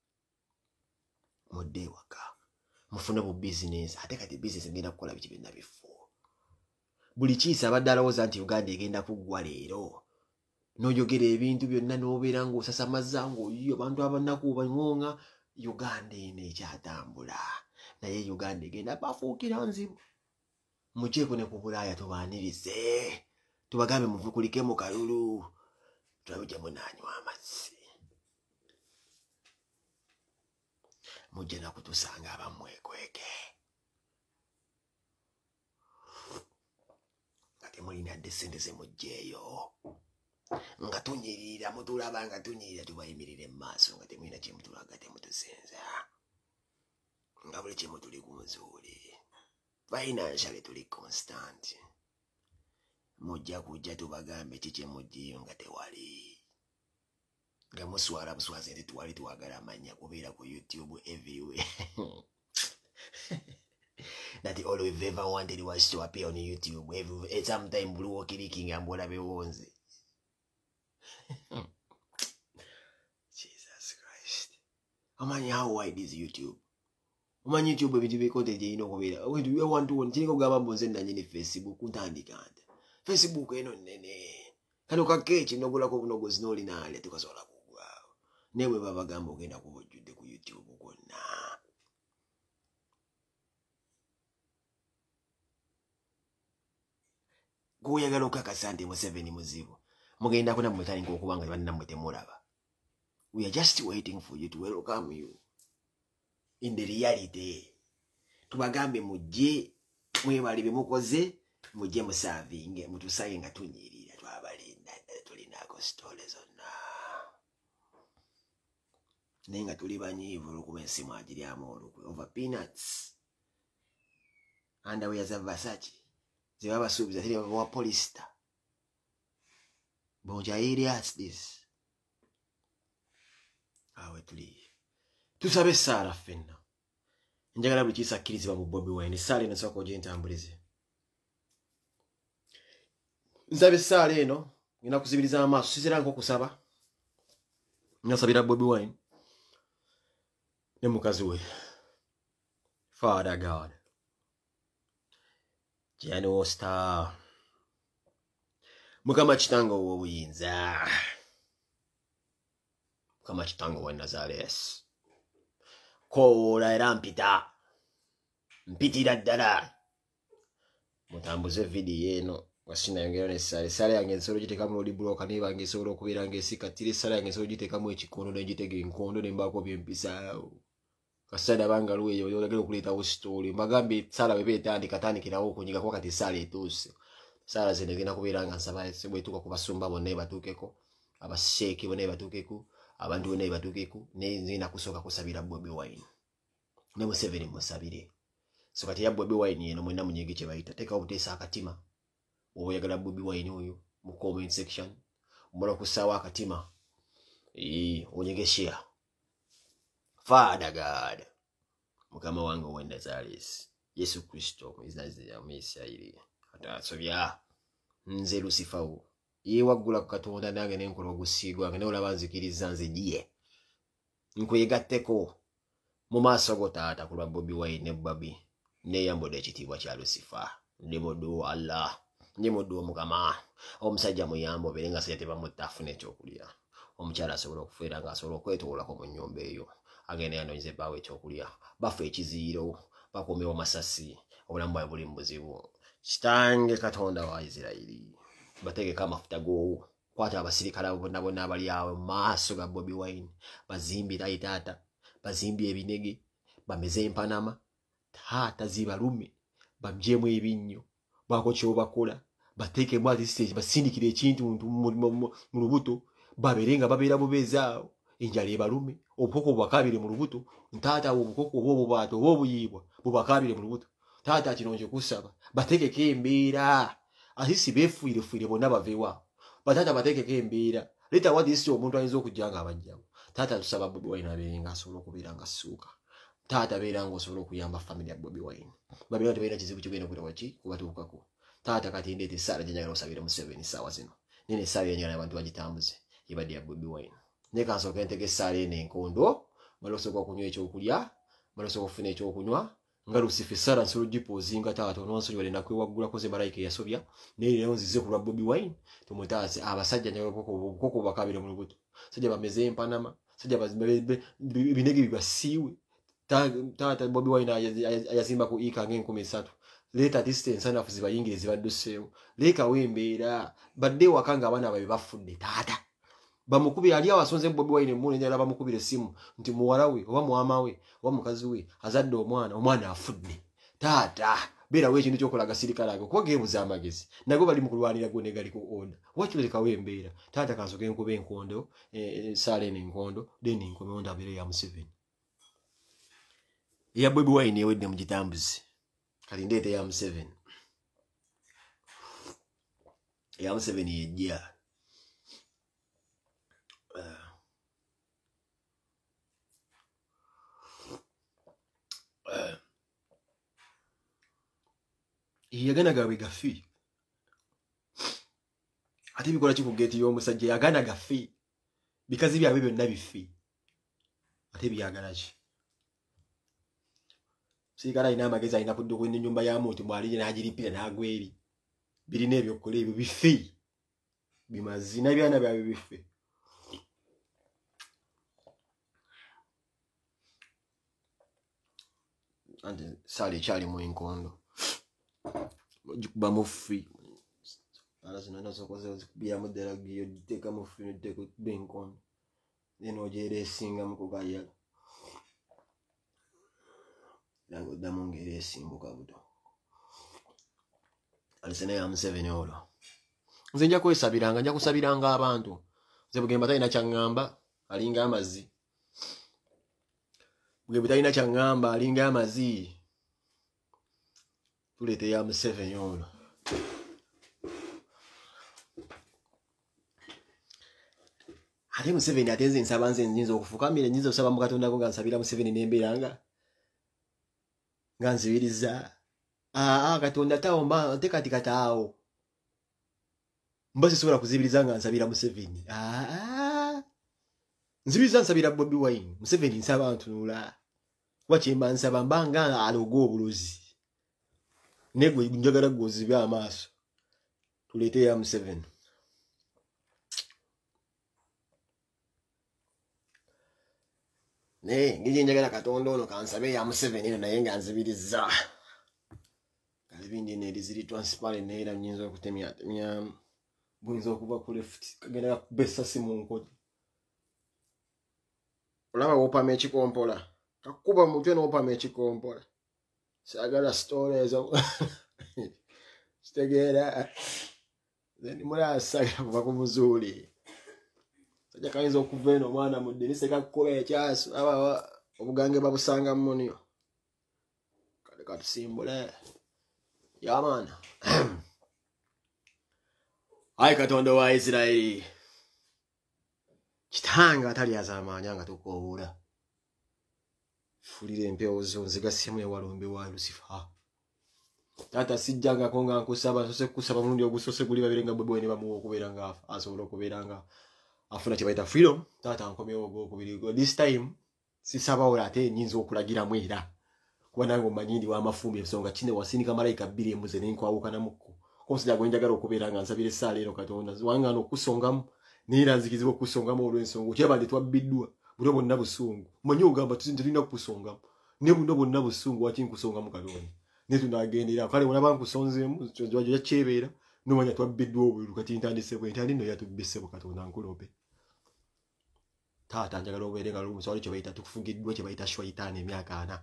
mudde waka mufuna bu business ate kati business ngenda kukola bichi binna bifo buli kisa badala woza anti Uganda egenda kuggwa leero noyogera ebintu byonna nobeera ngo osasamaza ngo yo abantu abanaku bangonga Uganda ine kyatambula naye Uganda egenda bafuukira nzibu mukyeko ne ku Bulaaya tubaanirize tubagambe muvukulike mu kalulu tulabujja munanywa amazzi mujja na kutusanga abamwekweke ngate mulina dde sente ze mujjeeyo nga tunyirira mutulaba nga tunyirira tubayimirire mu maaso nga temulina kye mutulaga temutusenza nga buli kye mutuli ku muzuuli financially tuli constant mujja kujja tubagambe kikye mujjiyo nga tewali nga muswala buswazi nti tuwali tuwagala amanya kubeera ku YouTube everywhere that all we've ever wanted was to appear on YouTube every sometime blue clicking and mbula bewonze. Jesus Christ. Amanya how wide is YouTube? Amanya YouTube ebintu bikote je ino kubeera. Omuntu we want to nchini kugamba mbonze ndanyine Facebook untandikanda. Facebook eno nene. Kano kakechi nogula ko bunogo zinoli nale tukasola kugwa. Newe baba gambo ogenda kubojjudde ku YouTube konna. Kuyagala okakasante mu seven muzibu. Mugenda kuna mutani ngokubanga banna mwete mulaba. We are just waiting for you to welcome you in the reality. Tubagambe mujje mwebali bimukoze mujje musavinge mutusaye nga tunyirira twabalinda tulinako stole zonna. Nenga tuli banyivu lukuba ensimu agiri amolukwe over peanuts. Underwear za Versace. Zebaba subiza tiri wa Polista. Bonja areas this. Awe tuli. Tusabe sala fenna. Njagala buli kisa akkiriza mu Bobi Wine sala nasoko je ntambulize. Nsabe sala eno ngina kuzibiriza amaaso sizira nko kusaba. Nasabira Bobi Wine. Ne mukazi we. Father God. Jano star. Mukama kitango w'obuyinza. Mukama kitango wa Nazareth. Kola era mpita. Mpitira ddala. Mutambuze video eno. Wasina yongera ne sale. Sale yange nsolo giteka mu libroka niba ngesolo okubeera ngesikatire sale yange nsolo giteka mu ekikondo n'egitege enkondo n'embako byempisaawo. Kasada bangaluwe yo yolagera okuleta wo story. Magambi sala bebe etandika tandikirawo okunyiga kwa kati sale etuuse. Sala zene gena kubeera nga nsaba sebwe tuka kubasumba bonna batukeko. Abasheeki bonna batukeko. Abantu bonna batukeko. Ne nzina kusoka kusabira Bobi Wine. Ne Museveni musabire. So kati ya Bobi Wine eno mwena munyege kye bayita. Teka obutesa akatima. Oyagala Bobi Wine oyo mu comment section. Mbona kusawa akatima. Eh onyege share. Father God. Mukama wange wa Nazareth. Yesu Kristo mwizazi ya Mesiya ili. Ata sobya nze Lucifer yewaggula ku Katonda nange nenkola ogusiigwa nga neolaba nzikiriza nze giye nkwegatteko mu maaso go taata ku lwa Bobi Wine ne Babi neeyambudde ekitiibwa kya Lucifer ndi muddu wa Allah ndi muddu Mukama omusajja muyambe obeere nga sajja tebamutta afuna ekyokulya omukyala asobola okufiira nga asobola okwetoolako mu nnyumba eyo agenda yanoonyeza ebbaawo ekyokulya bafa ekiziiro bakuumewo masasi obulamu bwawe buli mu buzibu kitange Katonda wa Isirayiri bategeka amafuta go kwata abasirikale bonna bonna abali awo mu maaso ga Bobi Wine bazimbira taata bazimbye ebinege bameze empanama taata zibalume bamjemu ebinnyo bako kyobakola bateekemu ati stage basindikira ekintu mu lubuto baberenga babeera bubeezaawo enjala ebalume obukoko bubakabire mu lubuto ntaata obukoko obwo obubaato oba obuyiibwa bubakabire mu lubuto taata kino nje kusaba bategeka embeera asisi beefuire fuire bonna baveewa batata bategeka embeera leta wadisi omuntu ayinza okujja nga abajjawo taata tusaba Bobi Wine abeerenga asobola okubeera nga assuuka taata beera nga osobola okuyamba family ya Bobi Wine babeera tebeera kizibu kigenda kuba ki kubatuukako taata kati ndeeta essaala gye njagala osabire Museveni essaawa zino nene essaala yenjagala abantu bagitambuze yebadde ya Bobi Wine ne kansooka ntega essaala eno enkondo balosooka okunywa ekyokulya balosooka okufuna ekyokunywa nga Lucifer Sarah nsolo gipoozinga taata ononsonyi wale nakwewaggulako ze malayika yasobya naye leero nzize ku lwa Bobi Wine tumutaase abasajja njagala obukoko bakabire mu lubuto sajja bameze empanama sajja binege bibasiiwe taata Bobi Wine ayazimba ku ika ng'enkumi esatu leeta distance anafu zibayingire zibadduseewo leekawo embeera badde waka nga abaana babe bafudde taata bamukubira ali awasonze Bobi Wine mune njala bamukubira essimu nti muwala we oba mwama we oba mukazi we azadde omwana omwana afudde taata beera we ekintu kyokolaga sirikala ago kuba geebuza amagezi nago bali mu kulwanira gone gali ku order wakirekawo embeera taata kansoke enkuba enkondo saala eno enkondo then enkomewo ndabire ya Museveni ya Bobi Wine ewedde mu gitambuzi kati ndeete ya Museveni ya Museveni yejja yagana gawe gafi ate bikola kikugeti y'omusajja yagana gafi bikazi byawe byonna bifi ate byagala ki sirikala ina amagezi alina kudda okwenda ennyumba ya muntu mwali n'agiripira n'agweri birina ebyokukola ebyo bifi bimazina byana byawe bifi ante sali chali mu enkondo jikuba mufi ala zino nazo koze zikubira modela giyo teka mufi teka benkondo neno jere singa mukugaya nango damongere simbuka buto alisene ya Museveni olo nze nja kwesabiranga nja kusabiranga abantu nze bugemba talina kyangamba alinga amazi bugemba talina kyangamba alinga amazi tulete ya Museveni olo ate Museveni atenze nsaba nze nzinza okufukamira nzinza okusaba mu Katonda ngo nsabira Museveni nembeeranga nga nzibiriza aa Katonda tawo mba tekati kataawo mba sisobola kuzibiriza nga nsabira Museveni aa nzibiriza nsabira Bobi Wine Museveni nsaba ntunula wachimba nsaba mbanga alogo obulozi negwe njagala gozibe amaaso tulete ya Museveni ne ngije njagala Katonda ono kansabe ya Museveni eno naye nga nzibiriza kalibindi ne diziri transparent ne era nyinza okutemya temya buyinza okuba ku left kagenda kubesa simu nkodi olaba wopama ekikompola kakuba mutwe n'opama ekikompola sagala story ezo stegera then mura saga kuba ku muzuli sajja kayinza okuva eno omwana mu ddirisa kakukola ekyaso aba obugange babusanga mu muniyo kale katusimbule yamana ai Katonda wa Isirayiri kitanga atali azamanya nga tukoowula fulire empewo zo nzigasemu ewalumbe wa Lucifer tata sijjanga konga nkusaba sose kusaba mulundi ogusose guli babirenga bwe ne bamuwa okubeera nga asobola okubeera nga afuna kye bayita freedom. Tata nkomyewo ogwokubiri this time sisaba ola ate nyinza okulagiramu era kuba nange omanyi ndi w'amafumbi ensonga kine wasinika malayika bbiri embuze nenkwawukanamukko konsida gwe njagala okubeera nga nsabira essaala ero Katonda wangana okusongamu neera nzikizibwa okusongamu olw'ensonga okyaba ndi twabbiddwa buno bonna busungu manyi ogamba tulina kukusongamu ne buno bonna busungu waki nkusongamu Katonda ne tunagendera kale olaba nkusonzeemu yakyebeera nomanya twabbiddwa obweru kati ntandise bwe ntandi no yatubbisebo Katonda nkulope. Taata njagala obeere nga lumusawali kye bayita tukufugiddwa kye bayita shwaitaani emyaka ana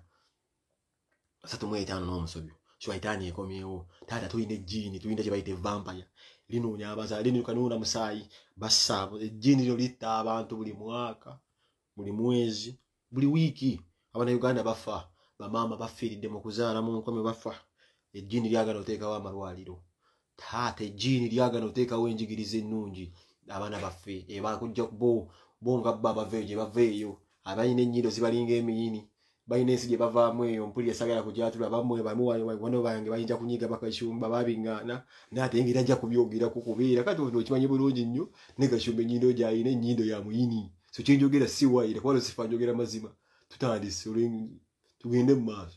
asatu mu etaano n'omusobyo shwaitaani ekomyewo. Taata tulina ejjiini tulina kye bayita vampire linoonya abazaala linukanuuna musaayi bassaabo ejjiini lino litta abantu buli mwaka buli mwezi buli wiiki. Abannayuganda bafa bamaama bafiiridde mu kuzaala mu nkomyo bafa. Ejjiini lyagala oteekawo amalwaliro. Taata ejjiini lyagala oteekawo enjigiriza ennungi abaana baffe ebakujja bo bonga baba veje baveyo abayina ennyindo zibalinga emiyini bayina ensi gye bavaamu eyo mpuli esagala kujatula bamwe bamu wano bange bayinja kunyiga bakashumba babingana nate ngira ajja kubyogera kukubeera kati ono kimanyi bulungi nnyo ne gashumba ennyindo gyayina ennyindo ya muyini so kyenjogera si waire kwalo sifanjogera mazima tutandise tugende mu maaso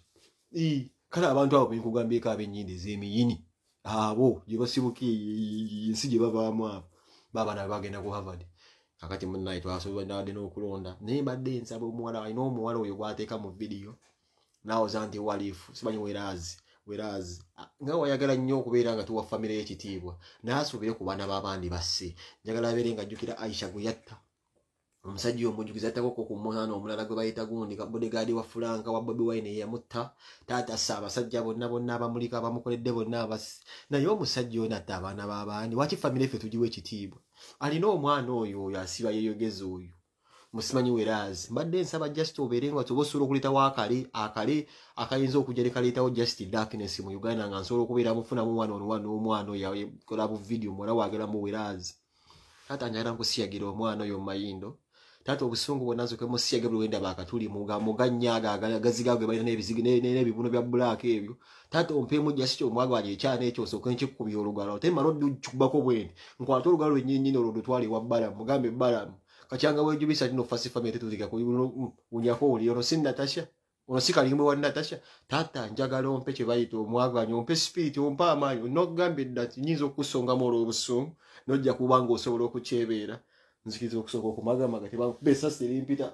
i kale abantu abo benkugambyeeko ab'ennyindi ez'emiyini abo gye basibuka ensi gye bavaamu abo baba nabo bagenda ku Harvard. Kakati munnaye twasobola nade n'okulonda naye mbadde nsaba omuwala alina omuwala oyo gwateeka mu vidiyo nawoza nti walifu simanyi werazi werazi nga wayagala nnyo okubeera nga tuwa famire y'ekitiibwa naye asobole ku baana b'abandi basse njagala abeere nga ajjukira Aisha gwe yatta omusajja omunjukiza yattako ku mwana omulala gwe bayita gundi bodyguard wa Franka wa Bobi Wine yamutta. Taata assa abasajja bonna bonna abamulika abamukoledde bonna abasi naye omusajja ono atta abaana b'abaani waki famire ffe tugiwa ekitiibwa alina omwana oyo oyo asiba yeyogeza oyo musimanyi werazi mbadde nsaba just obeere nga toba osobola okuletawo akale akale akayinza okujja ne kaleetawo just darkness mu Uganda nga nsobola okubeera mufunamu wano olwano omwana oyo yakola bu video muwala waagalamu werazi. Taata njagala nkusiyagira omwana oyo mu mayindo. Taata obusungu bwonna nsoke musiyaga buli wenda baakatuli muganyaaga agazigagwe balina n'ebizigi n'ebibuno bya black ebyo. Taata ompeemu just omwagwali ekyana ekyo osooka nkikubya olugalo temala oddukubako bwendi nkwata olugalo lwennyinnyini olwo lutwale wa Balamu mugambe Balamu kakyanga weejubisa tino fasi family tetulika kunyako oli ono si Natasha ono si kalimbwe wa Natasha. Taata njagala ompe kye bayita omwagwanyi ompe spirit ompe amaanyi nokugambe dda nyinza okusongamu olw'obusungu nojja kuba nga osobola okukyebeera nzikiriza okusooka okumagamaga tebakuba essasi erimpita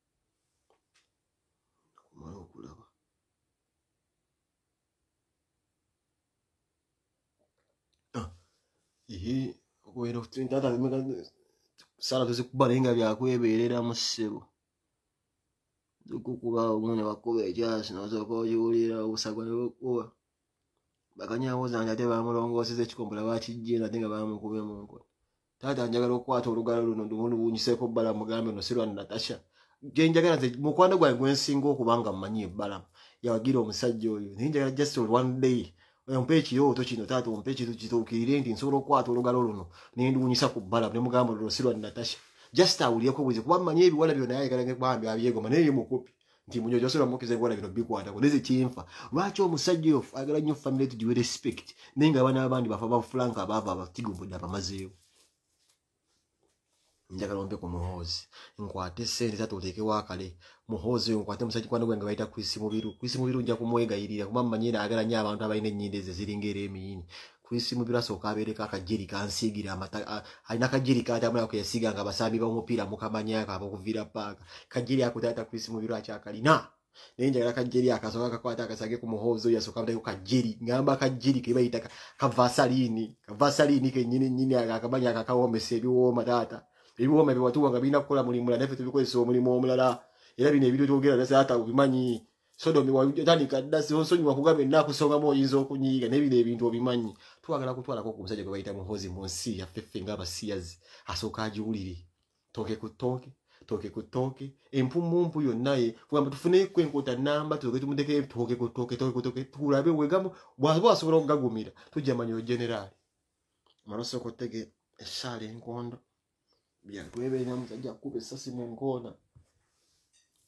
kumala okulaba. Ihe okubeera tata sala tuzikuba naye nga byakwebeerera mu ssebo zikukuba omune bakuba ekyasi nosooka okiwulira obusagwa ne bukuba bakanyawoza nti ate bamulongooseza ekikombola bakijjenda ate nga bamukuba mu nkola. Taata njagala okukwata olugalo luno ndumuno bunyiseko Balamu mugambe no sirwa Natasha gye njagala nze mukwano gwange gwensinga okubanga mmanyi ebbalamu yawagira omusajja oyo naye njagala just one day ompe ekirooto kino taata ompe ekintu kituukirire nti nsobola okukwata olugalo luno nendiwunyisa ku Balamu ne mugamba luno sirwa Natasha just awulireko bwezi kuba mmanyi ebiwala byonna yayagala ngebambi abyegoma naye mukopi nti munyojo osobola mukiza ebiwala bino bikwatako neze kinfa lwaki omusajja oyo ayagala nnyo family tugiwe respect naye nga abaana abandi bafa ba Franka abaava abatigumbudde abamazeewo. Njagala ompe ku muhoozi nkwate sente taata oteekewo akale muhoozi oyo nkwate musajja kwano gwange bayita Chris Mubiru. Chris Mubiru nja kumwegayirira kuba mmanyi naagala nnyo abantu abalina ennyindo ezo eziringa era emiyini. Chris Mubiru asooka abeereko akajeri kansiigira amata alina akajeri katamula ke yasiiga nga abasambi b'omupiira mukamanyako ab'okuviira paaka kajeri ako taata Chris Mubiru akyakalina naye njagala kajeri akasooka akakwata akasage ku muhoozi oyo asooka abateko kajeri ngamba akajeri ke bayita kavasaliini kavasaliini kennyini nnyini akamanya akakawomesa ebiwooma taata ebiwooma biwatuwa nga birina kukola mulimu mulala naffe tubikozesa omulimu omulala era bino ebiro twogera nase ata obimanyi sodomi watandika dda nsonyiwa kugamba ennakusongamu oyinza okunyiiga naye bino ebintu obimanyi twagala kutwalako ku musajja gwe bayita muhoozi mu nsi yaffe ffe ng'abasiyazi asooka agiwulire tooke ku ttooke tooke ku ttooke empummumpu yonna ye kugamba tufuneko enkota namba tooke tumuteke tooke ku ttooke tooke ku ttooke tulabe wegamu bw'aba asobola okugagumira tujja manyi ogeneraali malosooka ottege essaala enkondo byatwebeera musajja akuba essasi mu nkoona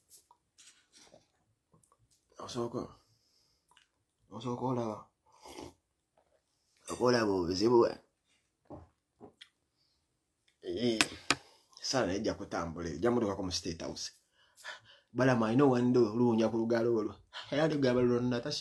osooka osooka olaba okola buzibu eh sana ejja kutambula ejja mutuka ku State House balama ino wando lunya ku lugalo olwo yali gabalo natashi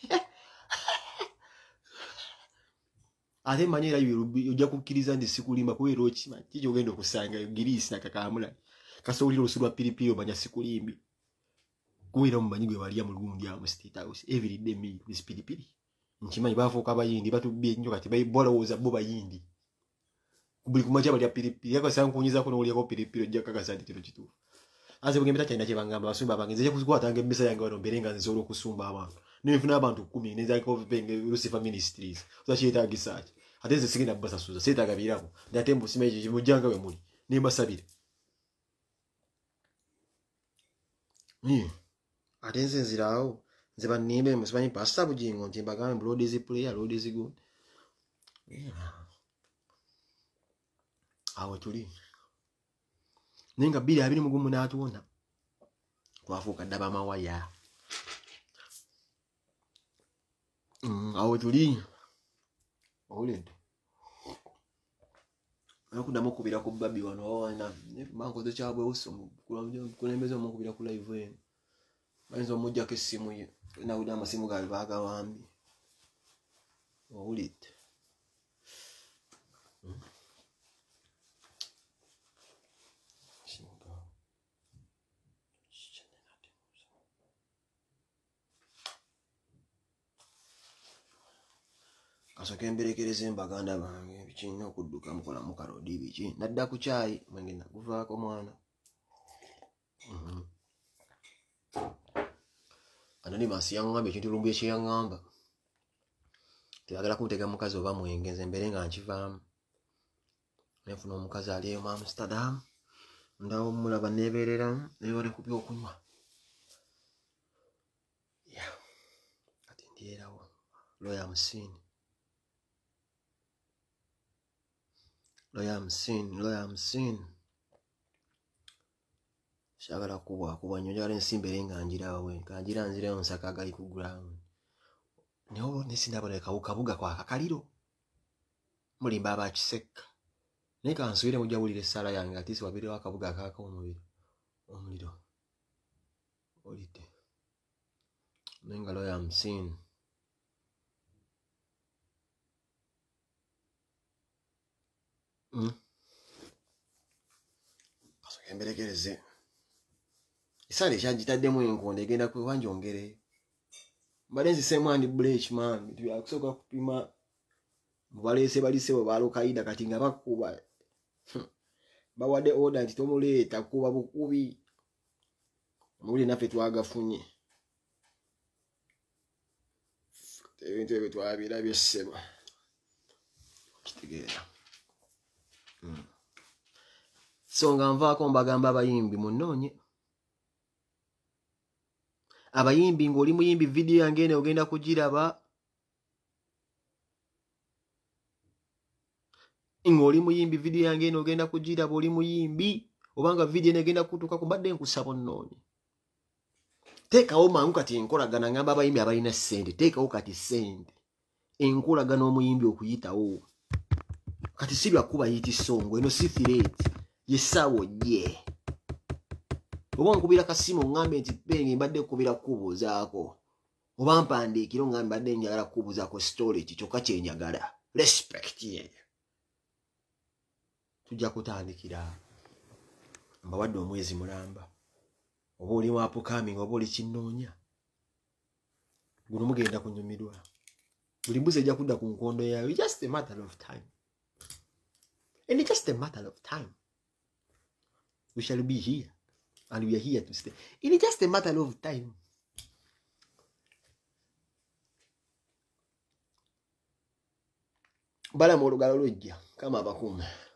ate manyira yurubi ojja kukkiriza ndi sikulimba kuwero okima kijo gendo kusanga girisi nakakamula kasoliro lusulwa pilipili omanya sikulimbi kuwera mumanyi gwe waliya mu lugundi ya mu State House every day me with pilipili nchimanyi bafuuka bayindi batubye nnyo kati bayibolowoza bo bayindi buli kumacha bali ya pilipili yako sankunyiza kuno oli yako pilipili ojja kakaza ndi kiro kitufu aze bugembeta cyane kibangamba basumba bangenze je kuzikwata nge mbisa yange wano berenga nzoro kusumba abantu nifuna abantu kumi neza ko penge Lucifer Ministries uzachita gisachi ateze sigina basa suza sita gabirako ndatembo simeje mujanga we muri nimba sabire ni atenze nzirawo nzeba nimbe musibanyi pasta bujingo ntimbaga blood is player load is good yeah awo tuli ninga bili abiri mugumu natuona twafuka daba mawaya mm awo tuli olendo akunda mukubira ku babi wano wana mango de chabwe uso kulemeza mukubira ku live eno banzo mujja ke simu ye na uda masimu gali baga wambi olito asoke mberekereze embaganda bange bikinna okudduka mukola mu karodi biki nadda ku chai mwenge nakuvaako mwana mhm anani masi yangamba ekintu lumbu ekiyangamba teyagala kuntega mukazi oba mwenge nze mbere nga nkivaamu nefuna omukazi ali mu Amsterdam ndawo mulaba nebereramu nebale ku byokunywa ya ati ndierawo loya musini loya musini loya musini shagala kubwa kubwa nyo jale nsimbere nga njira we kanjira nzira onsaka gali ku ground nyo nesindaboneka ukabuga kwa kakaliro mulimba abakiseka nika nsubire mujja bulire sala yange atisi wabire wakabuga kaka omubiri omuliro olite nenga loya musini mm asoke mberekereze isale kyagitaddemu enkonde egenda kwewanjongere mbalenzi semwandi bleach man tubyakusoka kupima mubalese balise bo balokaida kati nga bakuba bawadde order nti tomuleeta kuba bukubi muli nafe twagafunye ebintu ebyo twabirabye ssebo kitegeera mm. So nga nvaako mbagamba abayimbi munoonye abayimbi ng'oli muyimbi video yange ene ogenda kugiraba ng'oli muyimbi video yange ene ogenda kugiraba oli muyimbi obanga video ene egenda kutuuka ku mbadde nkusaba nnoonye teekawo mangu kati enkolagana ngamba abayimbi abalina ssente teekawo kati ssente enkolagana omuyimbi okuyitawo kati si lwakuba yiti songo eno si thireti yesawo ye oba nkubira kasimu ngambe nti penge mbadde kubira kubuzaako oba mpandiikiro ngambe mbadde njagala kubuzaako story kyokka kyenjagala respect ye tujja kutandikira mbawadde omwezi mulamba oba oli upcoming oba oli kinnoonya guno mugenda kunyumirwa buli mbuzi ejja kudda ku nkondo yawe just a matter of time and it's just a matter of time we shall be here and we are here to stay. It's just a matter of time. Bala mu lugalo lujja kama abakuuma